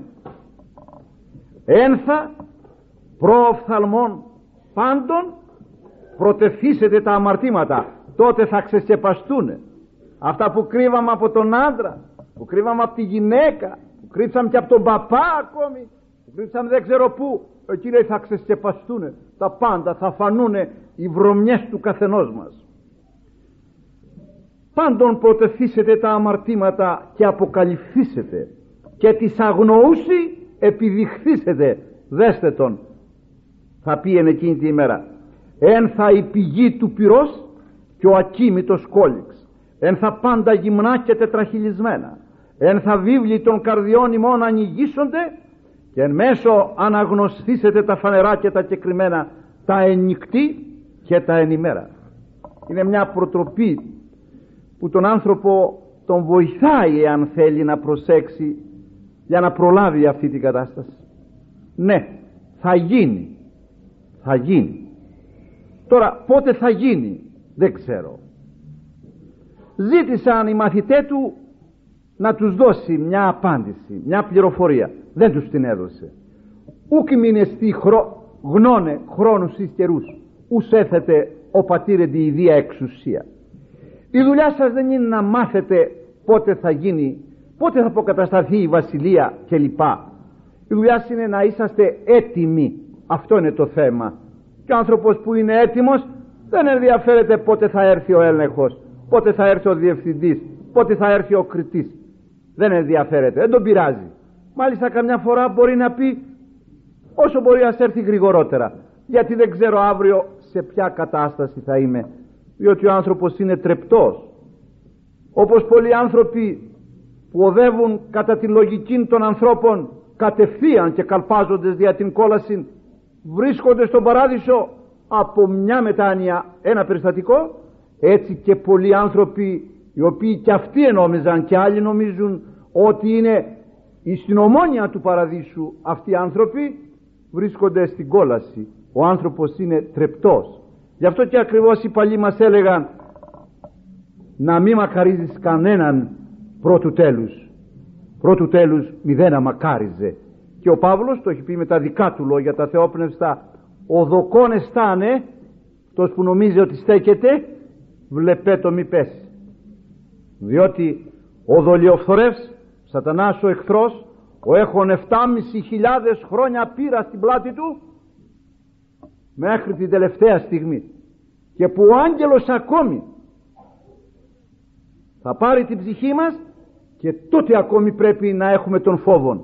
Ένθα προοφθαλμών πάντων προτεθήσετε τα αμαρτήματα, τότε θα ξεσκεπαστούνε. Αυτά που κρύβαμε από τον άντρα, που κρύβαμε από τη γυναίκα, που κρύψαμε και από τον παπά ακόμη, που κρύψαμε δεν ξέρω πού, εκεί λέει θα ξεσκεπαστούνε τα πάντα, θα φανούνε οι βρωμιές του καθενός μας. Πάντων προτεθήσετε τα αμαρτήματα και αποκαλυφθήσετε και τις αγνοούσι επιδειχθήσετε. Δέστε τον, θα πει εν εκείνη τη ημέρα, εν θα η πηγή του πυρός και ο ακίμητος κόλυξ, εν θα πάντα γυμνά και τετραχυλισμένα, εν θα βίβλοι των καρδιών ημών ανοιγήσονται και εν μέσω αναγνωστήσετε τα φανερά και τα κεκριμένα, τα εννικτή και τα ενημέρα. Είναι μια προτροπή που τον άνθρωπο τον βοηθάει εάν θέλει να προσέξει για να προλάβει αυτή την κατάσταση. Ναι, θα γίνει, θα γίνει. Τώρα πότε θα γίνει δεν ξέρω. Ζήτησαν οι μαθητές του να τους δώσει μια απάντηση, μια πληροφορία, δεν τους την έδωσε. Ούκ μείνεστη γνώνε χρόνους εις καιρούς, ους έθετε ο πατήρ τη ιδία εξουσία. Η δουλειά σας δεν είναι να μάθετε πότε θα γίνει, πότε θα αποκατασταθεί η βασιλεία κλπ. Η δουλειά σας είναι να είσαστε έτοιμοι. Αυτό είναι το θέμα. Και ο άνθρωπος που είναι έτοιμος δεν ενδιαφέρεται πότε θα έρθει ο έλεγχος, πότε θα έρθει ο διευθυντής, πότε θα έρθει ο κριτής. Δεν ενδιαφέρεται, δεν τον πειράζει. Μάλιστα καμιά φορά μπορεί να πει όσο μπορεί ας έρθει γρηγορότερα, γιατί δεν ξέρω αύριο σε ποια κατάσταση θα είμαι, διότι ο άνθρωπος είναι τρεπτός. Όπως πολλοί άνθρωποι που οδεύουν κατά τη λογική των ανθρώπων κατευθείαν και καλπάζονται δια την κόλαση, βρίσκονται στον παράδεισο από μια μετάνοια ένα περιστατικό, έτσι και πολλοί άνθρωποι οι οποίοι και αυτοί ενόμιζαν και άλλοι νομίζουν ότι είναι στην ομόνια του παραδείσου, αυτοί οι άνθρωποι βρίσκονται στην κόλαση. Ο άνθρωπος είναι τρεπτός. Γι' αυτό και ακριβώς οι παλιοί μας έλεγαν να μην μακαρίζεις κανέναν πρώτου τέλους μηδένα μακάριζε. Και ο Παύλος το έχει πει με τα δικά του λόγια τα θεόπνευστα, ο δοκόν αισθάνε, αυτός που νομίζει ότι στέκεται βλεπέ το μη πέσει. Διότι ο δολιοφθορεύς, σατανάς ο εχθρός, ο έχων 7.500 χρόνια πήρα στην πλάτη του μέχρι την τελευταία στιγμή, και που ο άγγελος ακόμη θα πάρει την ψυχή μας, και τότε ακόμη πρέπει να έχουμε τον φόβον.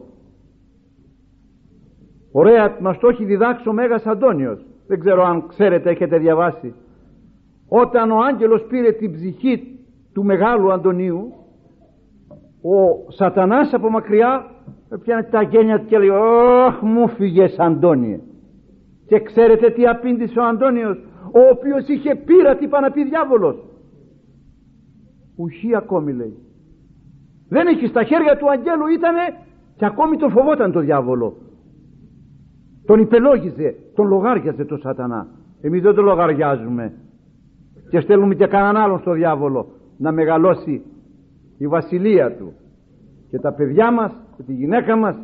Ωραία μας το έχει διδάξει ο Μέγας Αντώνιος, δεν ξέρω αν ξέρετε, έχετε διαβάσει. Όταν ο άγγελος πήρε την ψυχή του Μεγάλου Αντωνίου, ο Σατανάς από μακριά πιάνε τα γένια και λέει «Ωχ, μου φύγες Αντώνιε». Και ξέρετε τι απήντησε ο Αντώνιος, ο οποίος είχε πείρα τι είπα να πει διάβολος? Ουχή ακόμη, λέει. Δεν έχει, στα χέρια του αγγέλου ήτανε και ακόμη τον φοβόταν το διάβολο. Τον υπελόγιζε, τον λογάριαζε το Σατανά. Εμείς δεν το λογαριάζουμε και στέλνουμε και κανέναν άλλον στο διάβολο να μεγαλώσει η βασιλεία του και τα παιδιά μας και τη γυναίκα μας.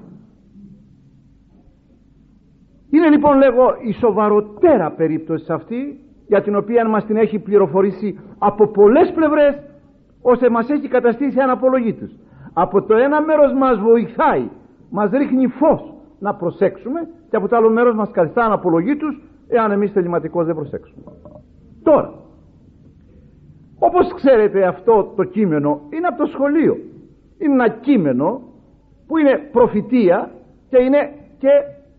Είναι λοιπόν, λέγω, η σοβαροτέρα περίπτωση αυτή, για την οποία μας την έχει πληροφορήσει από πολλές πλευρές, ώστε μας έχει καταστήσει αναπολογήτους. Από το ένα μέρος μας βοηθάει, μας ρίχνει φως να προσέξουμε, και από το άλλο μέρος μας καθιστά αναπολογήτους εάν εμείς θεληματικώς δεν προσέξουμε. Τώρα, όπως ξέρετε, αυτό το κείμενο είναι από το σχολείο. Είναι ένα κείμενο που είναι προφητεία και είναι και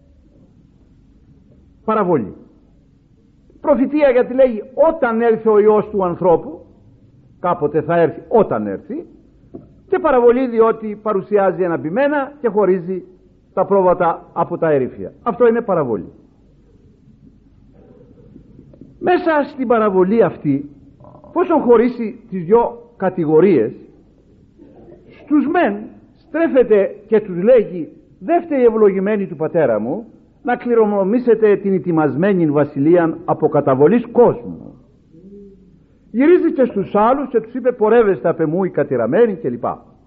παραβολή. Προφητεία γιατί λέει όταν έρθει ο Υιός του ανθρώπου, κάποτε θα έρθει όταν έρθει, και παραβολή διότι παρουσιάζει αναπημένα και χωρίζει τα πρόβατα από τα ερήφια. Αυτό είναι παραβολή. Μέσα στην παραβολή αυτή, πόσον χωρίσει τις δυο κατηγορίες, στους μεν στρέφεται και τους λέγει «Δε φταίει ευλογημένη του πατέρα μου να κληρονομήσετε την ετοιμασμένη βασιλεία από καταβολής κόσμου». Γυρίζει και στους άλλους και τους είπε «Πορεύεστε απ' εμού οι κατηραμένοι» κλπ.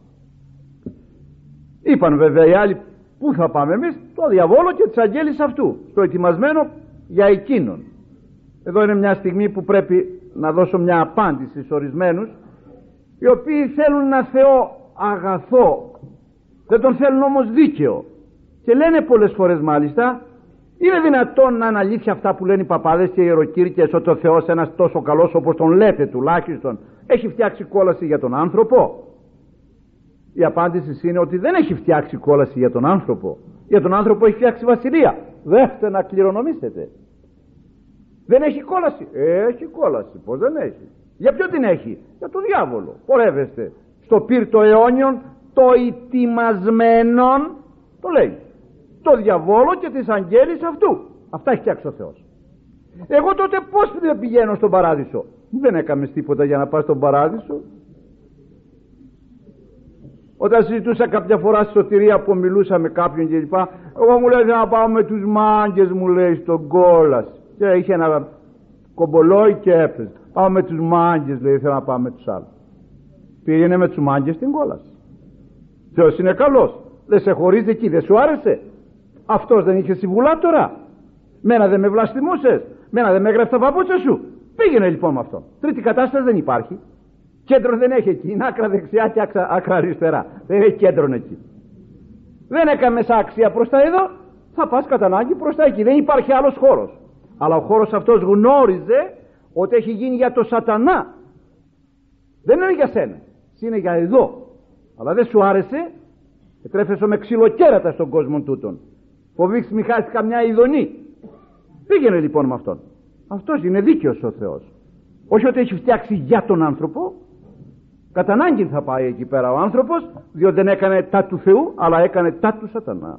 Είπαν βέβαια οι άλλοι «Πού θα πάμε εμείς? Το διαβόλο και τις αγγέλεις αυτού, στο ετοιμασμένο για εκείνον». Εδώ είναι μια στιγμή που πρέπει να δώσω μια απάντηση σε ορισμένους, οι οποίοι θέλουν ένα Θεό αγαθό, δεν τον θέλουν όμως δίκαιο, και λένε πολλές φορές μάλιστα είναι δυνατόν να είναι αλήθεια αυτά που λένε οι παπάδες και οι ιεροκήρυκες, ότι ο Θεός ένας τόσο καλός όπως τον λέτε τουλάχιστον έχει φτιάξει κόλαση για τον άνθρωπο? Η απάντηση είναι ότι δεν έχει φτιάξει κόλαση για τον άνθρωπο. Για τον άνθρωπο έχει φτιάξει βασιλεία. Δέχτε να κληρονομήσετε. Δεν έχει κόλαση? Έχει κόλαση. Πως δεν έχει? Για ποιο την έχει? Για το διάβολο. Πορεύεστε στο πύρτο αιώνιον το ετοιμασμένον, το λέει, το διαβόλο και τις αγγέλεις αυτού. Αυτά έχει φτιάξει ο Θεός. Εγώ τότε πως δεν πηγαίνω στον παράδεισο? Δεν έκαμες τίποτα για να πας στον παράδεισο. Όταν συζητούσα κάποια φορά στη σωτηρία που μιλούσα με κάποιον και λοιπά, εγώ μου λέει να πάω με τους μάγκες, μου λέει, στον κόλας, και είχε ένα κομπολόι και έπαιζε. Πάω με τους μάγκες, λέει, θέλω να πάω με τους άλλους. Πήγαινε με τους μάγκες στην κόλαση. Θεός είναι καλός, δεν σε χωρίζει εκεί, δεν σου άρεσε? Αυτός δεν είχε συμβουλάτορα? Μένα δεν με βλαστημούσες? Μένα δεν με έγραφε τα παπούτσια σου? Πήγαινε λοιπόν με αυτό. Τρίτη κατάσταση δεν υπάρχει. Κέντρο δεν έχει εκεί. Είναι άκρα δεξιά και άκρα αριστερά. Δεν έχει κέντρο εκεί. Δεν έκαμες άξια προς τα εδώ, θα πας κατά ανάγκη προς τα εκεί. Δεν υπάρχει άλλος χώρος. Αλλά ο χώρος αυτός γνώριζε ότι έχει γίνει για το Σατανά. Δεν είναι για σένα. Είναι για εδώ. Αλλά δεν σου άρεσε, τρέφεσαι με ξυλοκέρατα στον κόσμο τούτον. Φοβήξεις μη χάσεις καμιά ειδονή. Πήγαινε λοιπόν με αυτόν. Αυτός είναι δίκαιος ο Θεός. Όχι ότι έχει φτιάξει για τον άνθρωπο. Κατά ανάγκη θα πάει εκεί πέρα ο άνθρωπος, διότι δεν έκανε τα του Θεού, αλλά έκανε τα του Σατανά.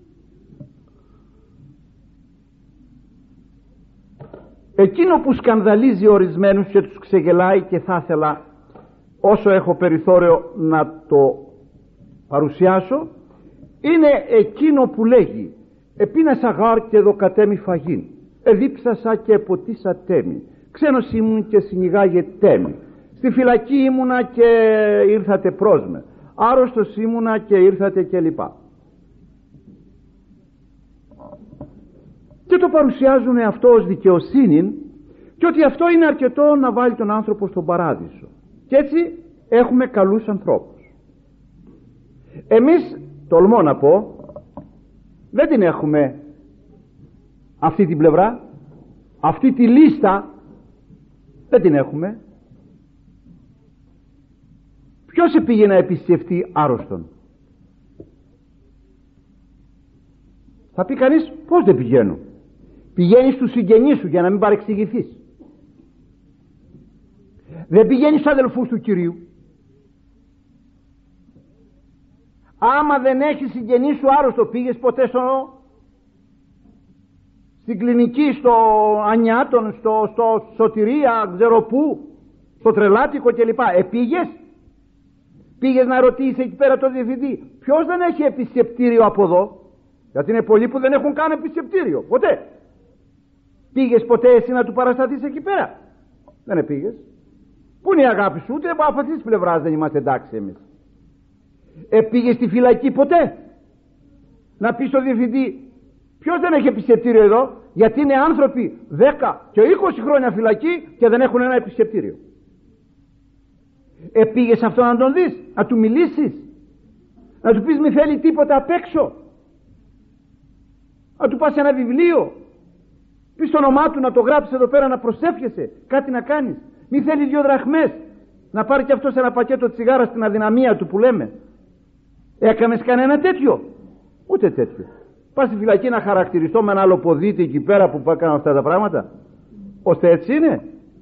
Εκείνο που σκανδαλίζει ορισμένους και τους ξεγελάει, και θα ήθελα όσο έχω περιθώριο να το παρουσιάσω, είναι εκείνο που λέγει «Επίνασα γάρ και δοκατέμι φαγήν, εδίψασα και εποτίσατέμι, ξένος ήμουν και συνηγάγετέμι, στη φυλακή ήμουνα και ήρθατε προς με, άρρωστος ήμουνα και ήρθατε» κλπ. Και το παρουσιάζουν αυτό ως δικαιοσύνη, και ότι αυτό είναι αρκετό να βάλει τον άνθρωπο στον παράδεισο. Και έτσι έχουμε καλούς ανθρώπους. Εμείς, τολμώ να πω, δεν την έχουμε αυτή την πλευρά, αυτή τη λίστα δεν την έχουμε. Ποιος πήγε να επισκεφτεί άρρωστον? Θα πει κανείς, πώς δεν πηγαίνω? Πηγαίνεις στους συγγενείς σου για να μην παρεξηγηθείς. Δεν πηγαίνεις στους αδελφούς του Κυρίου. Άμα δεν έχει συγγενή σου άρρωστο, πήγες ποτέ στην κλινική, στο Ανιάτων, στο Σωτηρία, ξέρω πού, στο Τρελάτικο κλπ? Πήγες να ρωτήσεις εκεί πέρα το διευθυντή, ποιος δεν έχει επισκεπτήριο από εδώ? Γιατί είναι πολλοί που δεν έχουν καν επισκεπτήριο, ποτέ. Πήγες ποτέ εσύ να του παρασταθείς εκεί πέρα? Δεν πήγες. Πού είναι η αγάπη σου? Ούτε από αυτής της πλευράς δεν είμαστε εντάξει εμείς. Πήγες στη φυλακή ποτέ να πεις στο διευθυντή, ποιος δεν έχει επισκεπτήριο εδώ? Γιατί είναι άνθρωποι 10 και 20 χρόνια φυλακή και δεν έχουν ένα επισκεπτήριο. Πήγες αυτό να τον δεις, να του μιλήσεις, να του πεις μη θέλει τίποτα απ' έξω, να του πας ένα βιβλίο, πεις το όνομά του, να το γράψεις εδώ πέρα, να προσεύχεσαι, κάτι να κάνεις. Μη θέλει 2 δραχμές, να πάρει και αυτός ένα πακέτο τσιγάρα στην αδυναμία του που λέμε. Έκαμες κανένα τέτοιο? Ούτε τέτοιο. Πας στη φυλακή να χαρακτηριστώ με ένα άλλο ποδίτη εκεί πέρα που έκανα αυτά τα πράγματα? Ώστε έτσι είναι?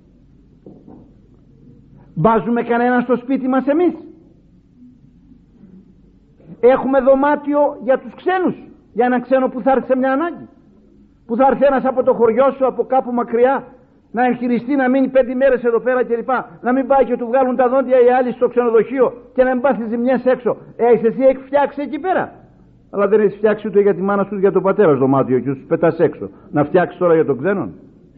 Βάζουμε κανέναν στο σπίτι μας εμείς? Έχουμε δωμάτιο για τους ξένους, για έναν ξένο που θα έρθει σε μια ανάγκη, που θα έρθει ένας από το χωριό σου, από κάπου μακριά, να εγχειριστεί να μείνει 5 μέρες εδώ πέρα κλπ. Να μην πάει και του βγάλουν τα δόντια οι άλλοι στο ξενοδοχείο και να μην πάθει ζημιές έξω. Εσύ έχεις φτιάξει εκεί πέρα, αλλά δεν έχεις φτιάξει ούτε για τη μάνα σου ούτε για τον πατέρα σου δωμάτιο και τους πετάς έξω. Να φτιάξεις τώρα για τον ξένον?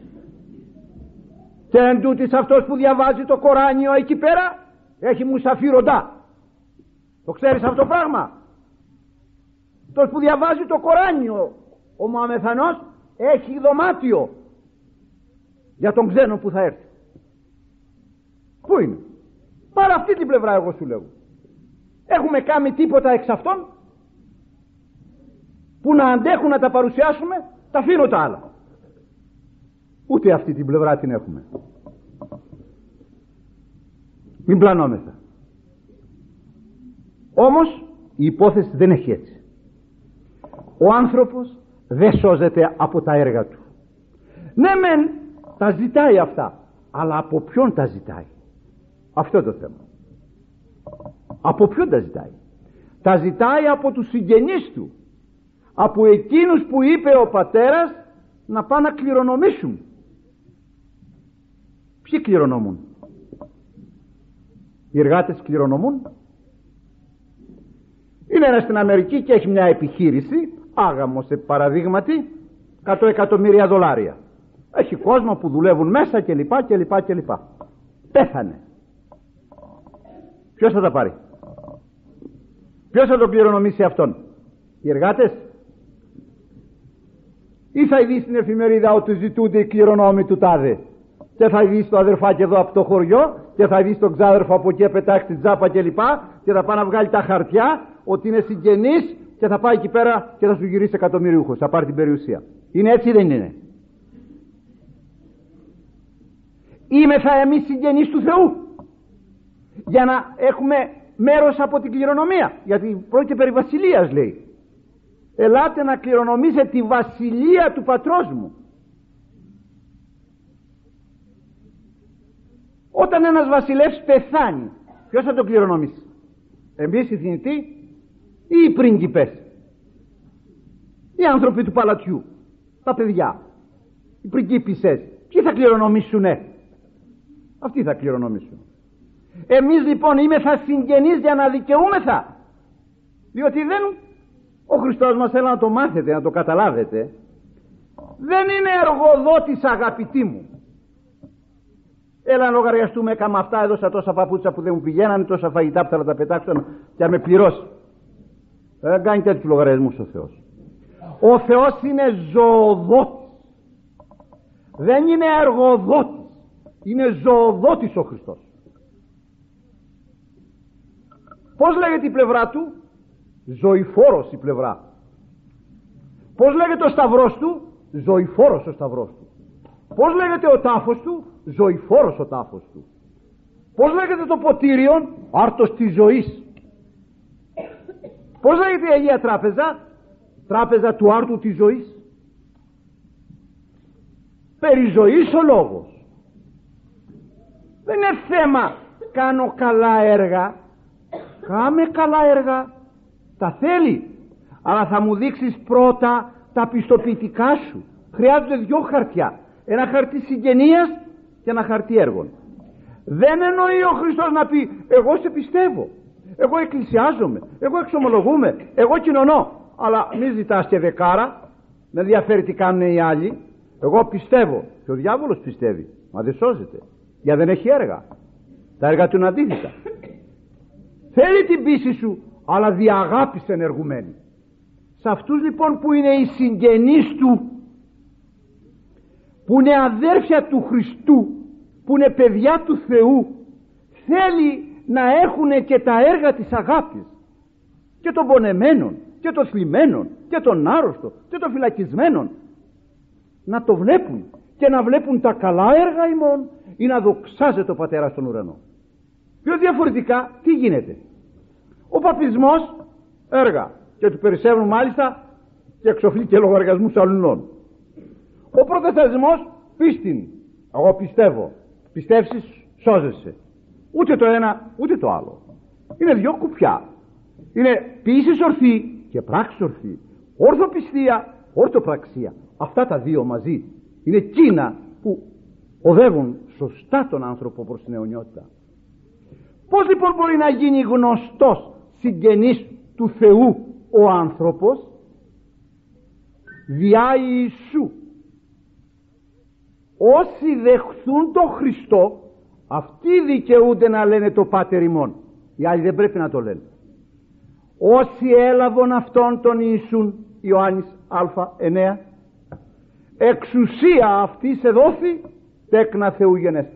Και εν τούτης αυτός που διαβάζει το Κοράνιο εκεί πέρα έχει μουσαφίροντα. Το ξέρεις αυτό το πράγμα? Αυτός που διαβάζει το Κοράνιο, ο Μωαμεθανός, έχει δωμάτιο για τον ξένο που θα έρθει. Πού είναι? Πάρε αυτή την πλευρά, εγώ σου λέω. Έχουμε κάνει τίποτα εξ αυτών που να αντέχουν να τα παρουσιάσουμε? Τα αφήνω τα άλλα. Ούτε αυτή την πλευρά την έχουμε. Μην πλανόμεθα. Όμως η υπόθεση δεν έχει έτσι. Ο άνθρωπος δεν σώζεται από τα έργα του. Ναι μεν τα ζητάει αυτά, αλλά από ποιον τα ζητάει? Αυτό το θέμα. Από ποιον τα ζητάει? Τα ζητάει από τους συγγενείς του, από εκείνους που είπε ο πατέρας να πάνε να κληρονομήσουν. Ποιοι κληρονομούν? Οι εργάτες κληρονομούν. Είναι ένας στην Αμερική και έχει μια επιχείρηση, άγαμος παραδείγματι, 100 εκατομμύρια δολάρια. Έχει κόσμο που δουλεύουν μέσα κλπ. Πέθανε. Ποιος θα τα πάρει? Ποιος θα το κληρονομήσει αυτόν? Οι εργάτες? Ή θα δει στην εφημερίδα ότι ζητούνται οι κληρονόμοι του τάδε, και θα δει το αδερφάκι εδώ από το χωριό και θα δει τον ξάδερφο από εκεί πετάξει την τζάπα κλπ. Και θα πάει να βγάλει τα χαρτιά ότι είναι συγγενής και θα πάει εκεί πέρα και θα σου γυρίσει εκατομμυριούχος, θα πάρει την περιουσία. Είναι έτσι ή δεν είναι? Είμεθα εμείς συγγενείς του Θεού για να έχουμε μέρος από την κληρονομία? Γιατί πρόκειται περί βασιλείας, λέει. Ελάτε να κληρονομήσετε τη βασιλεία του πατρός μου. Όταν ένας βασιλεύς πεθάνει, ποιος θα τον κληρονομήσει? Εμείς οι θνητοί ή οι πρίγκιπες? Οι άνθρωποι του παλατιού, τα παιδιά, οι πριγκίπισσες? Ποιοι θα κληρονομήσουνε? Αυτοί θα κληρονομήσουν. Εμείς λοιπόν είμεθα συγγενείς για να δικαιούμεθα, διότι δεν, ο Χριστός μας θέλει να το μάθετε, να το καταλάβετε, δεν είναι εργοδότης, αγαπητοί μου. Έλα να λογαριαστούμε, έκανα αυτά, έδωσα τόσα παπούτσα που δεν μου πηγαίνανε, τόσα φαγητά που θα τα πετάξω και να με πληρώσει. Δεν κάνει τέτοιους λογαριασμούς ο Θεός. Ο Θεός είναι ζωοδότης, δεν είναι εργοδότης, είναι ζωοδότης ο Χριστός. Πώς λέγεται η πλευρά του? Ζωηφόρος η πλευρά. Πώς λέγεται ο σταυρός του? Ζωηφόρος ο σταυρός του. Πώς λέγεται ο τάφος του? Ζωηφόρος ο τάφος του. Πώς λέγεται το ποτήριο? Άρτος της ζωής. Πώς λέγεται η Αγία Τράπεζα? Τράπεζα του άρτου της ζωής. Περί ζωής ο λόγος. Δεν είναι θέμα κάνω καλά έργα. Κάμε καλά έργα Τα θέλει, αλλά θα μου δείξεις πρώτα τα πιστοποιητικά σου. Χρειάζονται 2 χαρτιά, ένα χαρτί συγγενείας και ένα χαρτί έργων. Δεν εννοεί ο Χριστός να πει εγώ σε πιστεύω, εγώ εκκλησιάζομαι, εγώ εξομολογούμε, εγώ κοινωνώ, αλλά μη ζητάς και δεκάρα, με ενδιαφέρει τι κάνουν οι άλλοι. Εγώ πιστεύω. Και ο διάβολος πιστεύει, μα δεν σώζεται, γιατί δεν έχει έργα. Τα έργα του είναι αντίθετα. Θέλει την πίστη σου, αλλά δι' αγάπης ενεργουμένη. Σε αυτούς λοιπόν που είναι οι συγγενείς του, που είναι αδέρφια του Χριστού, που είναι παιδιά του Θεού, θέλει να έχουν και τα έργα της αγάπης, και των πονεμένων και των θλιμμένων και των άρρωστων και των φυλακισμένων, να το βλέπουν και να βλέπουν τα καλά έργα ημών, ή να δοξάζεται ο Πατέρας στον ουρανό. Πιο διαφορετικά τι γίνεται? Ο παπισμός έργα, και του περισσεύουν μάλιστα και εξοφλεί και λογαριασμούς αλληλών. Ο προτεσταντισμός πίστην, εγώ πιστεύω. Πιστεύσεις, σώζεσαι. Ούτε το ένα ούτε το άλλο. Είναι 2 κουπιά. Είναι πίστη ορθή και πράξη ορθή. Ορθοπιστία, ορθοπραξία. Αυτά τα 2 μαζί είναι εκείνα που οδεύουν σωστά τον άνθρωπο προς την αιωνιότητα. Πώς λοιπόν μπορεί να γίνει γνωστός συγγενής του Θεού ο άνθρωπος? Διά Ιησού. Όσοι δεχθούν τον Χριστό, αυτοί δικαιούνται να λένε το Πάτερ ημών. Οι άλλοι δεν πρέπει να το λένε. Όσοι έλαβαν αυτόν τον Ιησούν, Ιωάννης α9, εξουσία αυτή σε δόθη τέκνα Θεού γενέστη.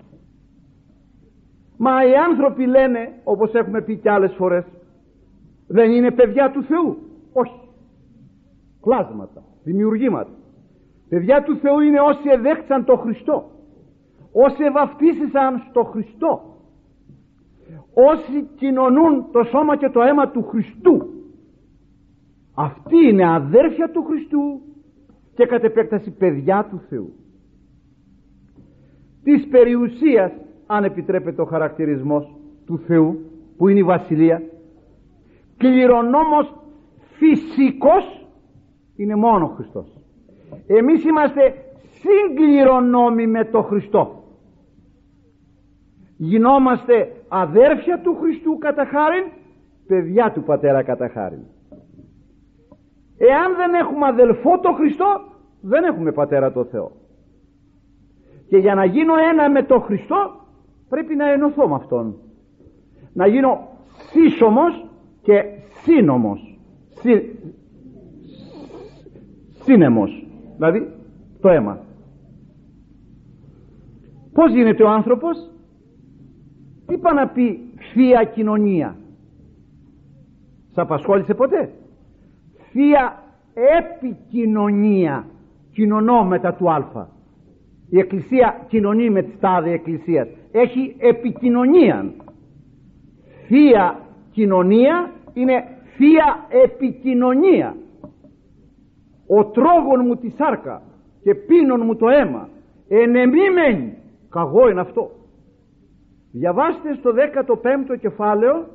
Μα οι άνθρωποι λένε, όπως έχουμε πει κι άλλες φορές, δεν είναι παιδιά του Θεού. Όχι. Κλάσματα, δημιουργήματα. Παιδιά του Θεού είναι όσοι εδέχτησαν τον Χριστό, όσοι ευαυτίσισαν στο Χριστό, όσοι κοινωνούν το σώμα και το αίμα του Χριστού. Αυτοί είναι αδέρφια του Χριστού και κατ' επέκταση παιδιά του Θεού. Της περιουσίας, αν επιτρέπεται ο χαρακτηρισμός του Θεού, που είναι η Βασιλεία, κληρονόμος φυσικός είναι μόνο ο Χριστός. Εμείς είμαστε συγκληρονόμοι με τον Χριστό. Γινόμαστε αδέρφια του Χριστού κατά χάριν, παιδιά του Πατέρα κατά χάριν. Εάν δεν έχουμε αδελφό τον Χριστό, δεν έχουμε Πατέρα τον Θεό. Και για να γίνω ένα με τον Χριστό, πρέπει να ενωθώ με Αυτόν. Να γίνω σύσσωμος και σύνομος. Σύνεμος, δηλαδή το αίμα. Πώς γίνεται ο άνθρωπος? Τι πάει να πει θεία κοινωνία? Σ' απασχόλησε ποτέ? Θεία επικοινωνία. Κοινωνώ μετά του α. Η Εκκλησία κοινωνεί με τις τάδε εκκλησίας. Έχει επικοινωνία. Θεία κοινωνία είναι θεία επικοινωνία. Ο τρώγων μου τη σάρκα και πίνων μου το αίμα ενεμίμενη. Καγό είναι αυτό. Διαβάστε στο 15ο κεφάλαιο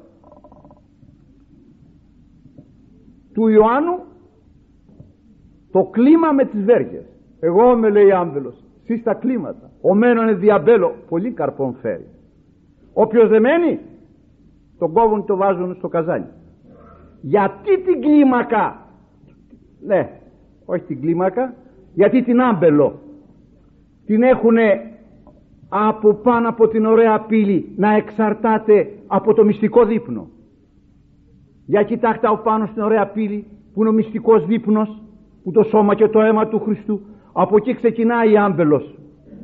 του Ιωάννου το κλίμα με τις βέργες. Εγώ με λέει άμπελος, εσύ στα κλίματα. Ο μένον είναι διαμπέλο, πολύ καρπόν φέρει. Όποιος δεν μένει, τον κόβουν, το βάζουν στο καζάνι. Γιατί την κλίμακα? Ναι, όχι την κλίμακα, γιατί την άμπελο την έχουνε από πάνω από την ωραία πύλη να εξαρτάται από το μυστικό δείπνο. Για κοιτάξτε από πάνω στην ωραία πύλη που είναι ο μυστικός δείπνος, που το σώμα και το αίμα του Χριστού, από εκεί ξεκινάει η άμπελος.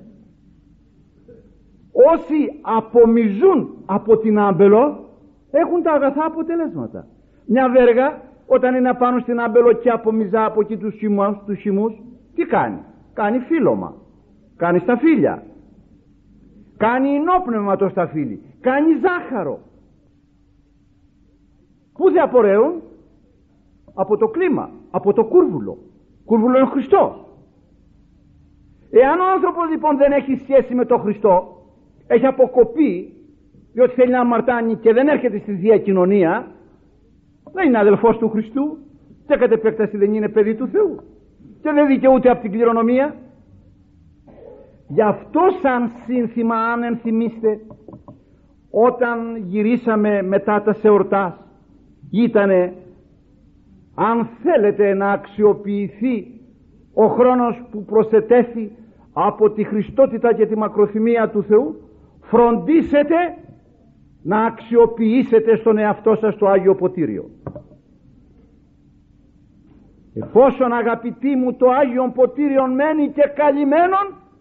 Όσοι απομυζούν από την άμπελο έχουν τα αγαθά αποτελέσματα. Μια βέργα όταν είναι πάνω στην άμπελο και απομυζά από εκεί τους χυμούς, τι κάνει? Κάνει φύλλωμα, κάνει σταφύλια, κάνει ενόπνευμα το σταφύλι, κάνει ζάχαρο. Πού δεν απορρέουν? Από το κλίμα, από το κούρβουλο. Κούρβουλο είναι ο Χριστός. Εάν ο άνθρωπος λοιπόν δεν έχει σχέση με τον Χριστό, έχει αποκοπεί διότι θέλει να αμαρτάνει και δεν έρχεται στη Θεία Κοινωνία, Δεν είναι αδελφός του Χριστού και κατ' επέκταση δεν είναι παιδί του Θεού και δεν δικαιούται από την κληρονομία. Γι' αυτό σαν σύνθημα, αν ενθυμίστε, όταν γυρίσαμε μετά τα εορτάς, ήτανε αν θέλετε να αξιοποιηθεί ο χρόνος που προσετέθη από τη Χριστότητα και τη μακροθυμία του Θεού, φροντίσετε να αξιοποιήσετε στον εαυτό σας το Άγιο Ποτήριο. Εφόσον, αγαπητοί μου, το Άγιο Ποτήριο μένει και καλυμμένον,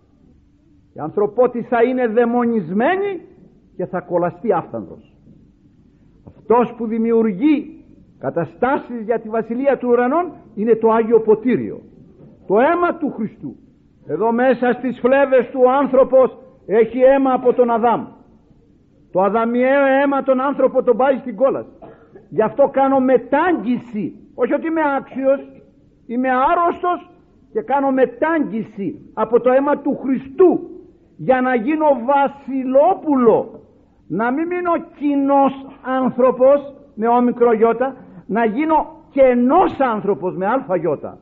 η ανθρωπότητα είναι δαιμονισμένη και θα κολλαστεί άφθανδρος. Αυτός που δημιουργεί καταστάσεις για τη Βασιλεία του Ουρανών είναι το Άγιο Ποτήριο, το αίμα του Χριστού. Εδώ μέσα στις φλέβες του ο άνθρωπος έχει αίμα από τον Αδάμ. Το αδαμιαίο αίμα τον άνθρωπο τον πάει στην κόλαση. Γι' αυτό κάνω μετάγγιση, όχι ότι είμαι άξιος, είμαι άρρωστος και κάνω μετάγγιση από το αίμα του Χριστού για να γίνω βασιλόπουλο, να μην μείνω κοινός άνθρωπος με όμικρο γιώτα, να γίνω κενός άνθρωπος με αλφα γιώτα,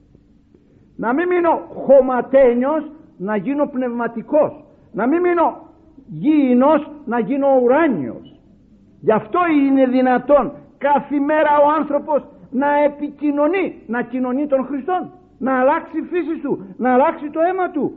να μην μείνω χωματένιος, να γίνω πνευματικός, να μην μείνω γήινος, να γίνω ουράνιος. Γι' αυτό είναι δυνατόν κάθε μέρα ο άνθρωπος να επικοινωνεί, να κοινωνεί τον Χριστόν, να αλλάξει η φύση του, να αλλάξει το αίμα του.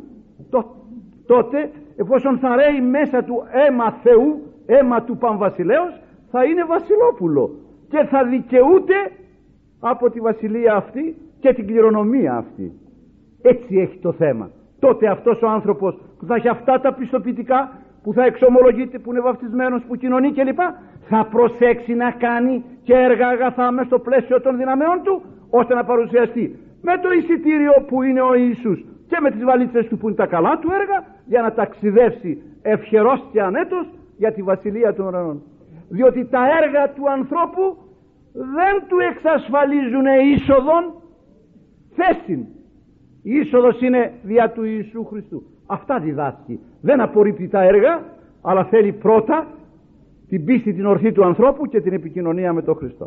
Τότε, εφόσον θα ρέει μέσα του αίμα Θεού, αίμα του Πανβασιλέως, θα είναι βασιλόπουλο και θα δικαιούται από τη βασιλεία αυτή και την κληρονομία αυτή. Έτσι έχει το θέμα. Τότε αυτός ο άνθρωπος που θα έχει αυτά τα πιστοποιητικά, που θα εξομολογείται, που είναι βαφτισμένος, που κοινωνεί κλπ, θα προσέξει να κάνει και έργα αγαθά μες στο πλαίσιο των δυναμεών του, ώστε να παρουσιαστεί με το εισιτήριο που είναι ο Ιησούς και με τις βαλίτσες του που είναι τα καλά του έργα, για να ταξιδεύσει ευχερός και ανέτος για τη Βασιλεία των Ουρανών. Διότι τα έργα του ανθρώπου δεν του εξασφαλίζουν είσοδον, θέσιν. Η είσοδος είναι δια του Ιησού Χριστού. Αυτά διδάσκει. Δεν απορρίπτει τα έργα, αλλά θέλει πρώτα την πίστη την ορθή του ανθρώπου και την επικοινωνία με τον Χριστό.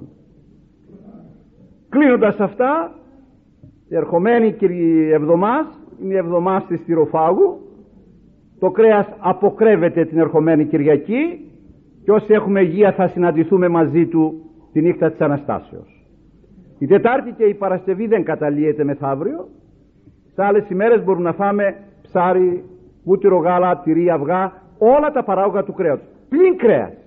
Κλείνοντας αυτά, η ερχομένη εβδομάς είναι η εβδομάς της Τυροφάγου. Το κρέας αποκρέβεται την ερχομένη Κυριακή και όσοι έχουμε υγεία θα συναντηθούμε μαζί του τη νύχτα της Αναστάσεως. Η Τετάρτη και η Παρασκευή δεν καταλύεται μεθαύριο. Σε άλλες ημέρες μπορούμε να φάμε ψάρι, βούτυρο γάλα, τυρί, αυγά, όλα τα παράγωγα του κρέατος. Πλην κρέας.